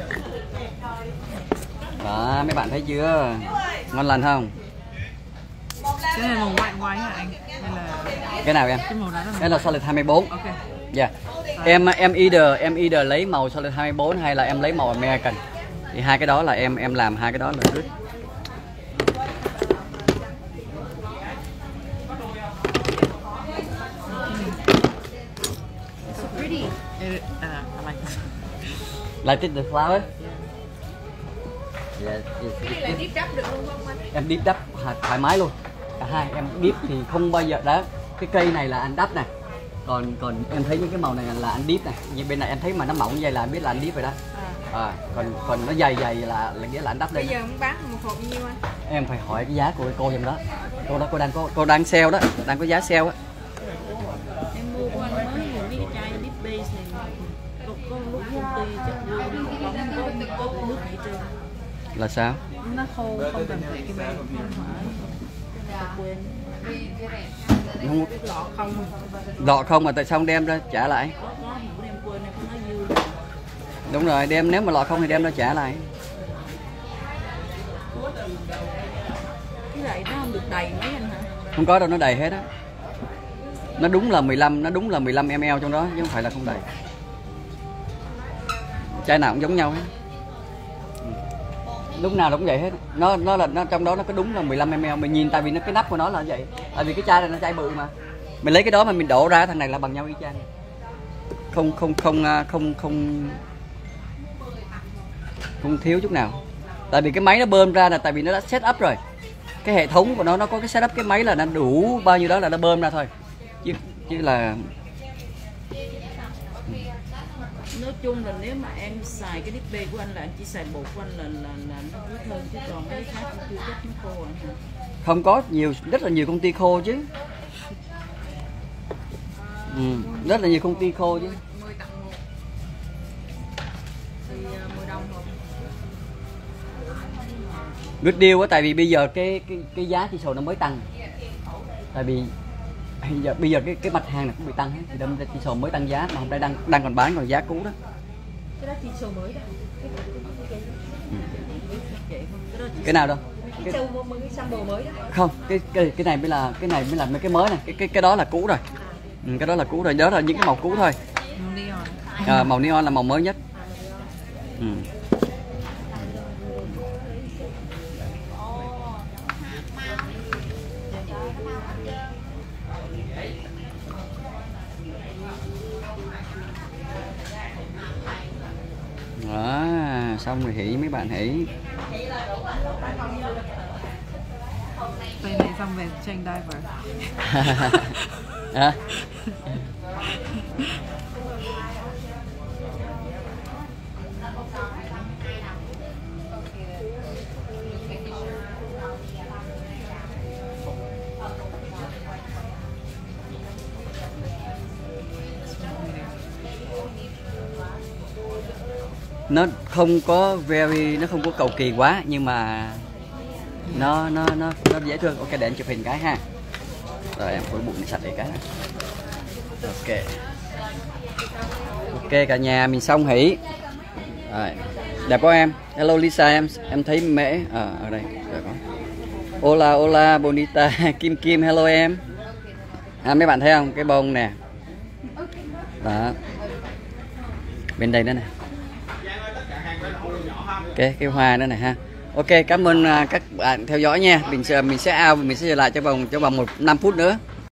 Đó, mấy bạn thấy chưa? Ngon lành không? Cái này màu white white hả anh? Hay là Cái nào em? cái màu đó là Cái là solid hai mươi bốn. Ok. Dạ. Em em either em either lấy màu solid hai mươi bốn hay là em lấy màu American. Thì hai cái đó là em em làm hai cái đó là good. It, uh, I like this. Like it the flower? Yeah, it's, Cái này là deep đắp được luôn không anh? em deep đắp thoải mái luôn. Cả hai em deep thì không bao giờ đó. Cái cây này là anh đắp này. Còn còn em thấy những cái màu này là anh deep này. Như bên này em thấy mà nó mỏng dày là anh biết là anh deep rồi đó. À, còn còn nó dày dày là là nghĩa là anh đắp lên. Bây giờ muốn bán một hộp nhiêu anh? Em phải hỏi cái giá của cái cô em đó. Cô đó cô đang có cô đang sale đó, đang có giá sale á. Em mua của anh mới một cái chai Deep Base này. Có, có lúc công ty chắc vô không có, có nước gì trơn. Là sao? Nó khô không cần phải cái bề không phải. Quên. Không, cái lọ không lọ không mà tại sao không đem ra trả lại? có có bữa đem quên em có nói dư. Đúng rồi, đem nếu mà lọ không thì đem ra trả lại. Cái này nó không được đầy mấy anh hả? Không có đâu, nó đầy hết á. Nó đúng là mười lăm, nó đúng là mười lăm mi li lít trong đó chứ không phải là không đầy. Chai nào cũng giống nhau hết. Lúc nào nó cũng vậy hết. Nó nó là nó trong đó nó có đúng là mười lăm mi li lít. Mình nhìn tại vì nó cái nắp của nó là vậy. Tại vì cái chai này nó chai bự mà. Mình lấy cái đó mà mình đổ ra thằng này là bằng nhau y chang. Không không không không không không thiếu chút nào. Tại vì cái máy nó bơm ra là tại vì nó đã set up rồi. Cái hệ thống của nó nó có cái setup cái máy là nó đủ bao nhiêu đó là nó bơm ra thôi. Chứ chứ là nói chung là nếu mà em xài cái Deep Base của anh là anh chỉ xài bột của anh là là là nó tốt hơn chứ còn mấy khác cũng chưa chắc nó khô anh hả? không có nhiều rất là nhiều công ty khô chứ. Ừ, rất là nhiều công ty khô chứ. mười tặng một thì mười đồng một. Good deal á, tại vì bây giờ cái cái cái giá chỉ số nó mới tăng. Tại vì bây giờ bây giờ cái cái mặt hàng này cũng bị tăng hết thì đâm ra chỉ số mới tăng giá mà hôm nay đang đang còn bán còn giá cũ đó. Cái đó chỉ số mới đó. Cái nào đâu? Cái sâu mới cái sample mới đó. Không, cái cái cái này mới là cái này mới là mấy cái mới này, cái cái cái đó là cũ rồi. Ừ, cái đó là cũ rồi, đó là những cái màu cũ thôi. Neon. À, màu neon là màu mới nhất. Ừ. Đó, xong rồi hỉ mấy bạn hỉ. Tay này xong về tranh diver. À. Nó không có very, nó không có cầu kỳ quá nhưng mà nó nó nó nó dễ thương. Ok, để anh chụp hình cái ha. Rồi em phủi bụi này sạch để cái này. Ok. Ok cả nhà mình xong hỉ. Rồi. Đẹp quá em. Hello Lisa em, em thấy mễ à, ở đây. Rồi có. Hola hola bonita Kim Kim hello em. À, mấy bạn thấy không? Cái bông nè. Đó. Bên đây nữa nè. Ok, cái hoa nữa này ha. Ok, cảm ơn uh, các bạn theo dõi nha. Mình sẽ mình sẽ out mình sẽ trở lại cho vòng cho vòng một năm phút nữa.